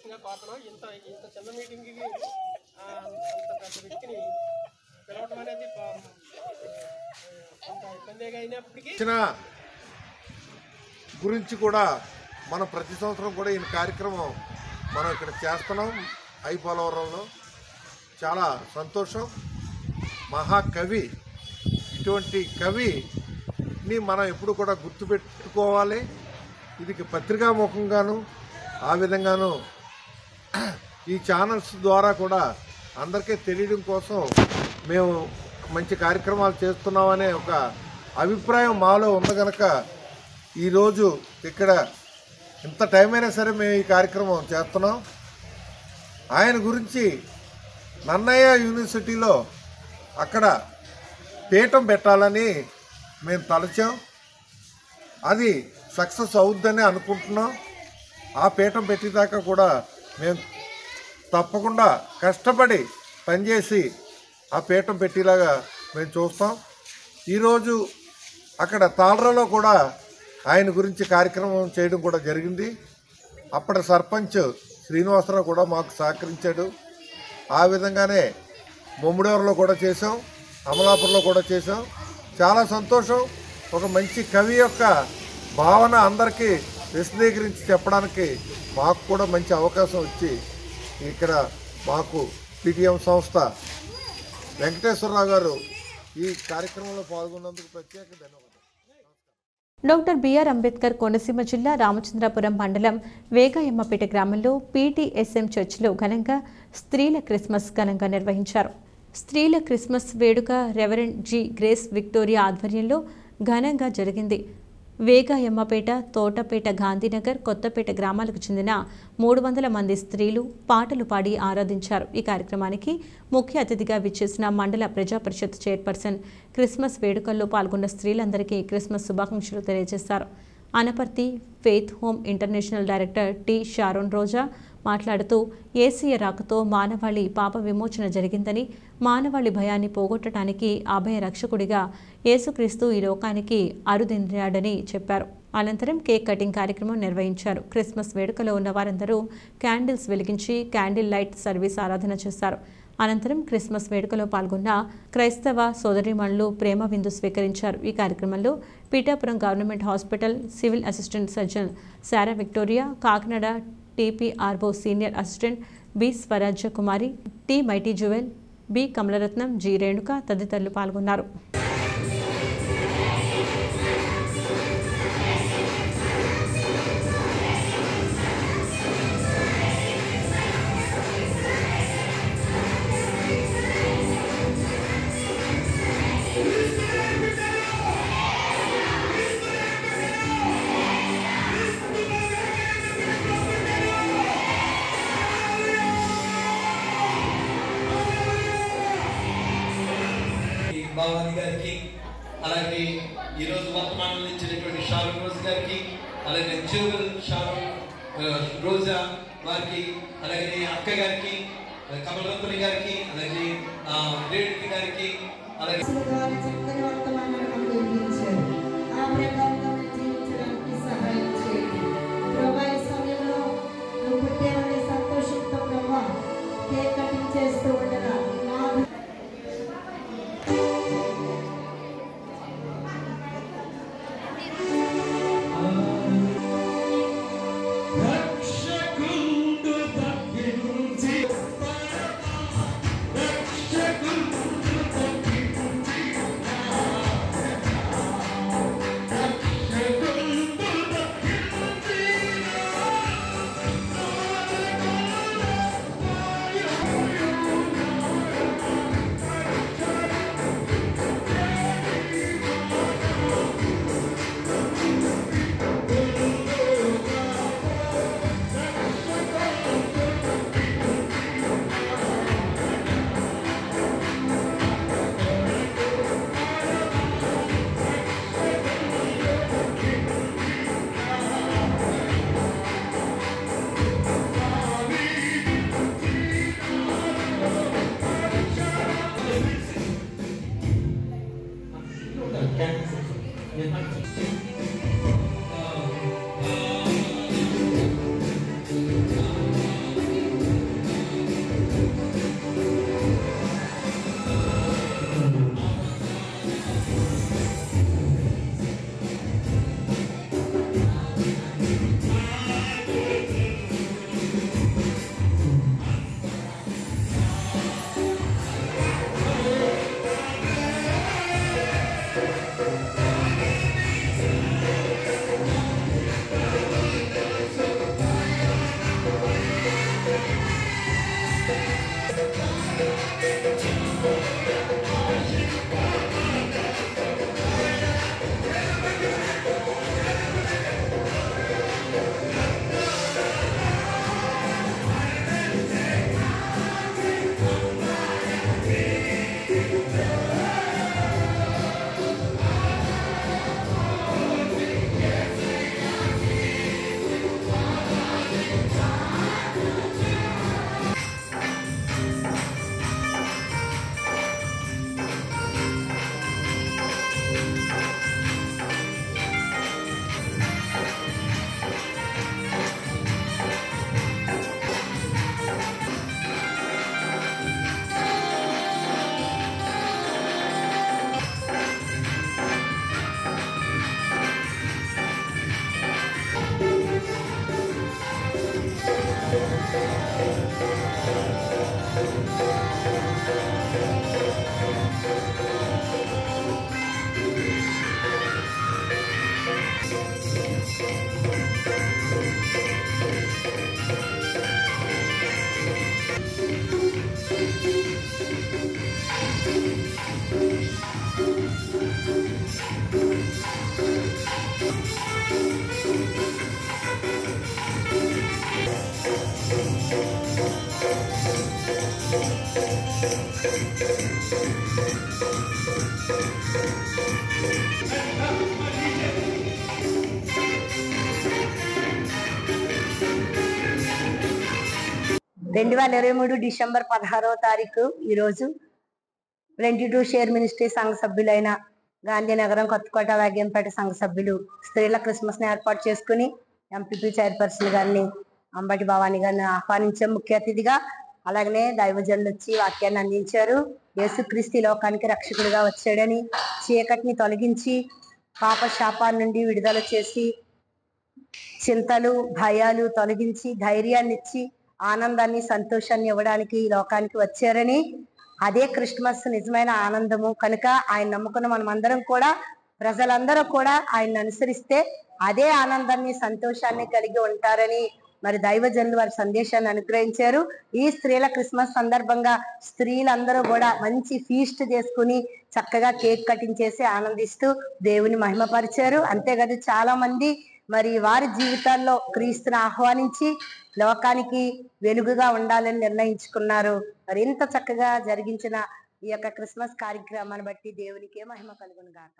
గురించి కూడా మనం ప్రతి సంవత్సరం కూడా ఈ కార్యక్రమం మనం ఇక్కడ చేస్తున్నాం. ఐ పోలవరంలో చాలా సంతోషం. మహాకవి, ఇటువంటి కవిని మనం ఎప్పుడు కూడా గుర్తుపెట్టుకోవాలి. ఇది పత్రికాముఖంగాను ఆ విధంగాను ఈ ఛానల్స్ ద్వారా కూడా అందరికీ తెలియడం కోసం మేము మంచి కార్యక్రమాలు చేస్తున్నామనే ఒక అభిప్రాయం మాలో ఉంది కనుక ఈరోజు ఇక్కడ ఇంత టైం అయినా సరే మేము ఈ కార్యక్రమం చేస్తున్నాం. ఆయన గురించి నన్నయ్య యూనివర్సిటీలో అక్కడ పీఠం పెట్టాలని మేము తలచాం. అది సక్సెస్ అవుద్దని అనుకుంటున్నాం. ఆ పీఠం పెట్టేదాకా కూడా మేము తప్పకుండా కష్టపడి పనిచేసి ఆ పీఠం పెట్టేలాగా మేము చూస్తాం. ఈరోజు అక్కడ తాళరాలో కూడా ఆయన గురించి కార్యక్రమం చేయడం కూడా జరిగింది. అప్పటి సర్పంచ్ శ్రీనివాసరావు కూడా మాకు సహకరించాడు. ఆ విధంగానే బొమ్మిడేవరలో కూడా చేసాం, అమలాపురంలో కూడా చేసాం. చాలా సంతోషం. ఒక మంచి కవి యొక్క భావన అందరికీ విశదీకరించి చెప్పడానికి మాకు కూడా మంచి అవకాశం వచ్చి ఇక్కడ మాకు పీటీఎం సంస్థ వెంకటేశ్వరరావు గారు ఈ కార్యక్రమంలో పాల్గొన్నందుకు ప్రత్యేక ధన్యవాదాలు. డాక్టర్ బిఆర్ అంబేద్కర్ కోనసీమ జిల్లా రామచంద్రాపురం మండలం వేగాయమ్మపేట గ్రామంలో పీటీఎస్ఎం చర్చిలో ఘనంగా స్త్రీల క్రిస్మస్ ఘనంగా నిర్వహించారు. స్త్రీల క్రిస్మస్ వేడుక రెవరెండ్ జి గ్రేస్ విక్టోరియా ఆధ్వర్యంలో ఘనంగా జరిగింది. వేగాయమ్మపేట, తోటపేట, గాంధీనగర్, కొత్తపేట గ్రామాలకు చెందిన మూడు వందల మంది స్త్రీలు పాటలు పాడి ఆరాధించారు. ఈ కార్యక్రమానికి ముఖ్య అతిథిగా విచ్చేసిన మండల ప్రజా పరిషత్ చైర్పర్సన్ క్రిస్మస్ వేడుకల్లో పాల్గొన్న స్త్రీలందరికీ క్రిస్మస్ శుభాకాంక్షలు తెలియజేశారు. Anaparthi faith home international director T Sharon Roja మాట్లాడుతూ ఏసీయ రాకతో మానవాళి పాప విమోచన జరిగిందని, మానవాళి భయాన్ని పోగొట్టడానికి అభయ రక్షకుడిగా యేసుక్రీస్తు ఈ లోకానికి అరుదించాడని చెప్పారు. అనంతరం కేక్ కటింగ్ కార్యక్రమం నిర్వహించారు. క్రిస్మస్ వేడుకలో ఉన్న వారందరూ క్యాండిల్స్ వెలిగించి క్యాండిల్ లైట్ సర్వీస్ ఆరాధన చేశారు. అనంతరం క్రిస్మస్ వేడుకలో పాల్గొన్న క్రైస్తవ సోదరీమణులు ప్రేమ విందు స్వీకరించారు. ఈ కార్యక్రమంలో Pithapuram government hospital civil assistant surgeon Sarah Victoria, Kakinada TPRO senior assistant B Swarajya Kumari, T Mighty Jewel, B Kamalaratnam, G Renuka తదితరులు పాల్గొన్నారు. భవానీ గారికి, అలాగే ఈరోజు వర్తమానం ఇచ్చినటువంటి షారూన్ రోజు గారికి, అలాగే జూబల్ షారూన్ రోజా వారికి, అలాగే అక్క గారికి, కమలరత్న గారికి, అలాగే రేణుక గారికి, అలాగే సంతోషంతో ప్రభావ కేక్ కటింగ్ చేస్తూ ఉండగా రక్ష రెండు వేల ఇరవై మూడు డిసెంబర్ పదహారవ తారీఖు ఈరోజు ట్వంటీ టూ షేర్ మినిస్ట్రీ సంఘ సభ్యులైన గాంధీనగరం కొత్తకోట వాగ్యంపేట సంఘ సభ్యులు స్త్రీల క్రిస్మస్ని ఏర్పాటు చేసుకుని ఎంపీపీ చైర్పర్సన్ గారిని అంబటి భవానీ గారిని ఆహ్వానించే ముఖ్య అతిథిగా, అలాగనే దైవజనులు వచ్చి వాక్యాన్ని అందించారు. యేసుక్రీస్తు లోకానికి రక్షకుడిగా వచ్చాడని, చీకటిని తొలగించి పాప శాపాల నుండి విడుదల చేసి, చింతలు భయాలు తొలగించి ధైర్యాన్ని ఇచ్చి ఆనందాన్ని సంతోషాన్ని ఇవ్వడానికి ఈ లోకానికి వచ్చారని, అదే క్రిస్మస్ నిజమైన ఆనందము కనుక ఆయన నమ్ముకున్న మనమందరం కూడా, ప్రజలందరూ కూడా ఆయన్ని అనుసరిస్తే అదే ఆనందాన్ని సంతోషాన్ని కలిగి ఉంటారని మరి దైవజనులు వారి సందేశాన్ని అనుగ్రహించారు. ఈ స్త్రీల క్రిస్మస్ సందర్భంగా స్త్రీలందరూ కూడా మంచి ఫీస్ట్ చేసుకుని చక్కగా కేక్ కటింగ్ చేసి ఆనందిస్తూ దేవుని మహిమపరిచారు. అంతేకాదు చాలా మంది మరి వారి జీవితాల్లో క్రీస్తుని ఆహ్వానించి లోకానికి వెలుగుగా ఉండాలని నిర్ణయించుకున్నారు. మరి ఇంత చక్కగా జరిగించిన ఈ యొక్క క్రిస్మస్ కార్యక్రమాన్ని బట్టి దేవునికే మహిమ కలుగును గాక.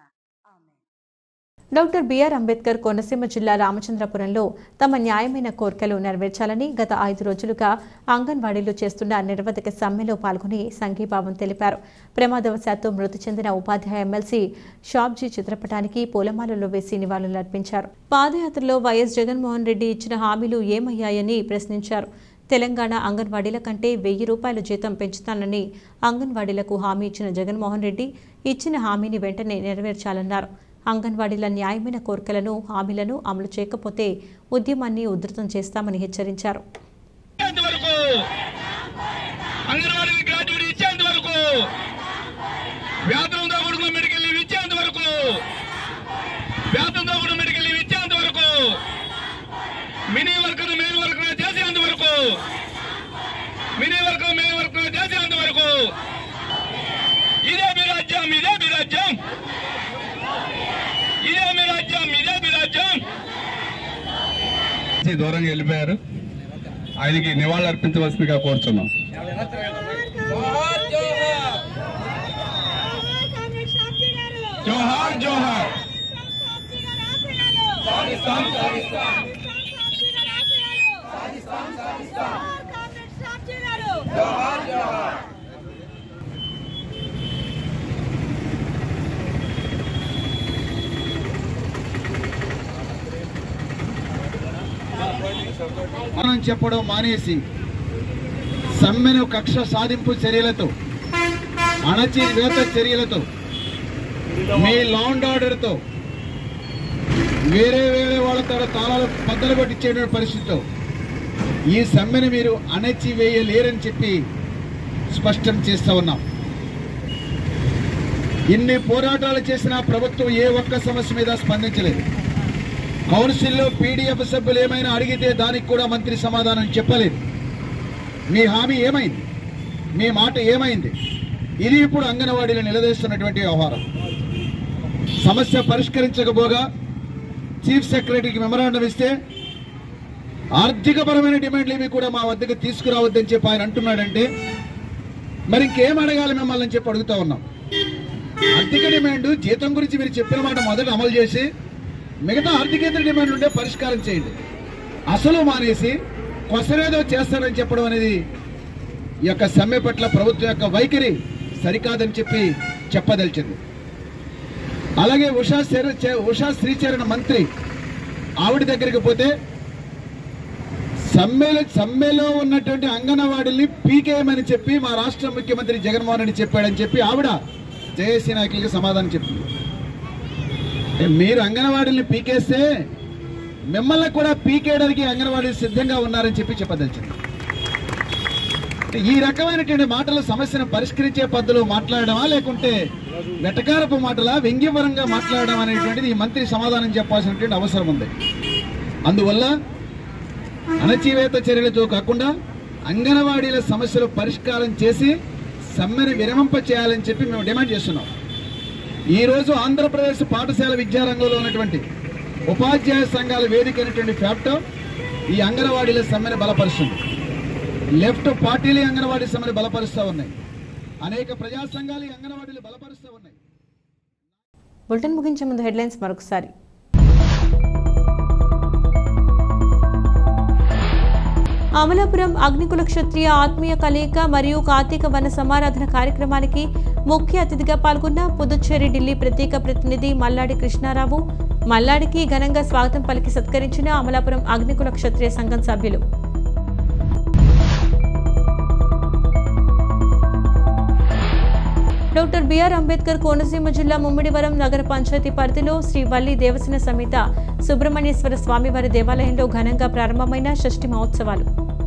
డాక్టర్ బిఆర్ అంబేద్కర్ కోనసీమ జిల్లా రామచంద్రపురంలో తమ న్యాయమైన కోరికలు నెరవేర్చాలని గత ఐదు రోజులుగా అంగన్వాడీలు చేస్తున్న నిరవధిక సమ్మెలో పాల్గొని సంఘీభావం తెలిపారు. ప్రమాదవశాత్తు మృతి చెందిన ఉపాధ్యాయ ఎమ్మెల్సీ షాబ్జీ చిత్రపటానికి పూలమాలలు వేసి నివాళులర్పించారు. పాదయాత్రలో వైఎస్ జగన్మోహన్ రెడ్డి ఇచ్చిన హామీలు ఏమయ్యాయని ప్రశ్నించారు. తెలంగాణ అంగన్వాడీల కంటే వెయ్యి రూపాయల జీతం పెంచుతానని అంగన్వాడీలకు హామీ ఇచ్చిన జగన్మోహన్ రెడ్డి ఇచ్చిన హామీని వెంటనే నెరవేర్చాలన్నారు. అంగన్వాడీల న్యాయమైన కోరికలను హామీలను అమలు చేయకపోతే ఉద్యమాన్ని ఉధృతం చేస్తామని హెచ్చరించారు. ఇదే మీ రాజ్యం, ఇదే మీ రాజ్యం, ఇదే మీ రాజ్యం, ఇదే మీ రాజ్యం. దూరంగా వెళ్ళిపోయారు. ఆయనకి నివాళులు అర్పించవలసిందిగా కోరుతున్నాం. జోహార్ జోహార్. మనం చెప్పడం మానేసి సమ్మెను కక్ష సాధింపు చర్యలతో, అణచివేత చర్యలతో, మీ లా అండ్ ఆర్డర్తో వేరే వేరే వాళ్ళతో తాళాలు బద్దలు కొట్టించేటువంటి పరిస్థితితో ఈ సమ్మెను మీరు అణచివేయలేరని చెప్పి స్పష్టం చేస్తూ ఉన్నాం. ఇన్ని పోరాటాలు చేసిన ప్రభుత్వం ఏ ఒక్క సమస్య మీద స్పందించలేదు. కౌన్సిల్లో పీడీఎఫ్ సభ్యులు ఏమైనా అడిగితే దానికి కూడా మంత్రి సమాధానం చెప్పలేదు. మీ హామీ ఏమైంది? మీ మాట ఏమైంది? ఇది ఇప్పుడు అంగన్వాడీలు నిలదీస్తున్నటువంటి వ్యవహారం. సమస్య పరిష్కరించకపోగా చీఫ్ సెక్రటరీకి మెమరాండం ఇస్తే ఆర్థికపరమైన డిమాండ్లు ఇవి కూడా మా వద్దకు తీసుకురావద్దని చెప్పి ఆయన అంటున్నాడంటే మరి ఇంకేం అడగాలి మిమ్మల్ని చెప్పి అడుగుతా ఉన్నాం. ఆర్థిక డిమాండ్ జీతం గురించి మీరు చెప్పిన మాట మొదట అమలు చేసి మిగతా ఆర్థికేతర డిమాండ్లు ఉంటే పరిష్కారం చేయండి. అసలు మానేసి కొసరేదో చేస్తారని చెప్పడం అనేది ఈ యొక్క సమ్మె పట్ల ప్రభుత్వం యొక్క వైఖరి సరికాదని చెప్పి చెప్పదలిచింది. అలాగే ఉషా ఉషా శ్రీచరణ మంత్రి ఆవిడ దగ్గరికి పోతే సమ్మెలో సమ్మెలో ఉన్నటువంటి అంగన్వాడీల్ని పీకేయమని చెప్పి మా రాష్ట్ర ముఖ్యమంత్రి జగన్మోహన్ రెడ్డి చెప్పాడని చెప్పి ఆవిడ జేఏసీ నాయకులకి సమాధానం చెప్పింది. మీరు అంగన్వాడీల్ని పీకేస్తే మిమ్మల్ని కూడా పీకేయడానికి అంగన్వాడీలు సిద్ధంగా ఉన్నారని చెప్పి చెప్పదలిచింది. ఈ రకమైనటువంటి మాటలు సమస్యను పరిష్కరించే పద్ధతిలో మాట్లాడడమా లేకుంటే వెటకారపు మాటలా వ్యంగ్యపరంగా మాట్లాడడం అనేటువంటిది ఈ మంత్రి సమాధానం చెప్పాల్సినటువంటి అవసరం ఉంది. అందువల్ల అణచివేత చర్యలతో కాకుండా అంగన్వాడీల సమస్యలు పరిష్కారం చేసి సమ్మెను విరమింప చేయాలని చెప్పి మేము డిమాండ్ చేస్తున్నాం. ఈరోజు ఆంధ్రప్రదేశ్ పాఠశాల విద్యారంగంలో ఉన్నటువంటి ఉపాధ్యాయ సంఘాల వేదిక అయినటువంటి ఫ్యాప్టో ఈ అంగన్వాడీల సమ్మెను బలపరుస్తుంది. లెఫ్ట్ పార్టీలు అంగన్వాడీ సమ్మెను బలపరుస్తూ ఉన్నాయి. అనేక ప్రజా సంఘాలు అంగన్వాడీలు బలపరుస్తూ ఉన్నాయి. బులెటిన్ ముగించే ముందు హెడ్లైన్స్ మరొకసారి. అమలాపురం అగ్నికుల క్షత్రియ ఆత్మీయ కలయిక మరియు కార్తీక వన సమారాధన కార్యక్రమానికి ముఖ్య అతిథిగా పాల్గొన్న పుదుచ్చేరి ఢిల్లీ ప్రత్యేక ప్రతినిధి మల్లాడి కృష్ణారావు. మల్లాడికి ఘనంగా స్వాగతం పలికి సత్కరించిన అమలాపురం అగ్నికుల క్షత్రియ సంఘం సభ్యులు. డాక్టర్ బిఆర్ అంబేద్కర్ కోనసీమ జిల్లా ముమ్మిడివరం నగర పంచాయతీ పరిధిలో శ్రీ వల్లి దేవసేన సమేత సుబ్రహ్మణ్యేశ్వర స్వామివారి దేవాలయంలో ఘనంగా ప్రారంభమైన షష్ఠి మహోత్సవాలు.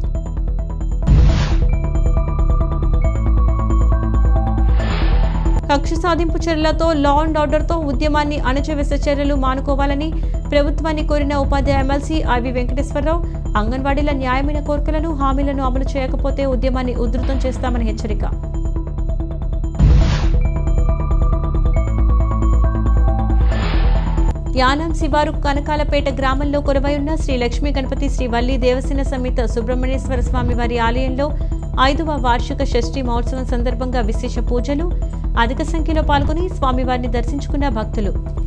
కక్ష సాధింపు చర్యలతో లా అండ్ ఆర్డర్తో ఉద్యమాన్ని అణచివేసే చర్యలు మానుకోవాలని ప్రభుత్వాన్ని కోరిన ఉపాధ్యాయ ఎమ్మెల్సీ ఐవి వెంకటేశ్వరరావు. అంగన్వాడీల న్యాయమైన కోరికలను హామీలను అమలు చేయకపోతే ఉద్యమాన్ని ఉధృతం చేస్తామని హెచ్చరిక. యానాం శివారు కనకాలపేట గ్రామంలో కొరవైయున్న శ్రీ లక్ష్మీ గణపతి శ్రీ వల్లి దేవసేన సమేత సుబ్రహ్మణ్యేశ్వర స్వామి వారి ఆలయంలో ఐదవ వార్షిక షష్ఠి మహోత్సవం సందర్భంగా విశేష పూజలు. అధిక సంఖ్యలో పాల్గొని స్వామివారిని దర్శించుకున్న భక్తులు.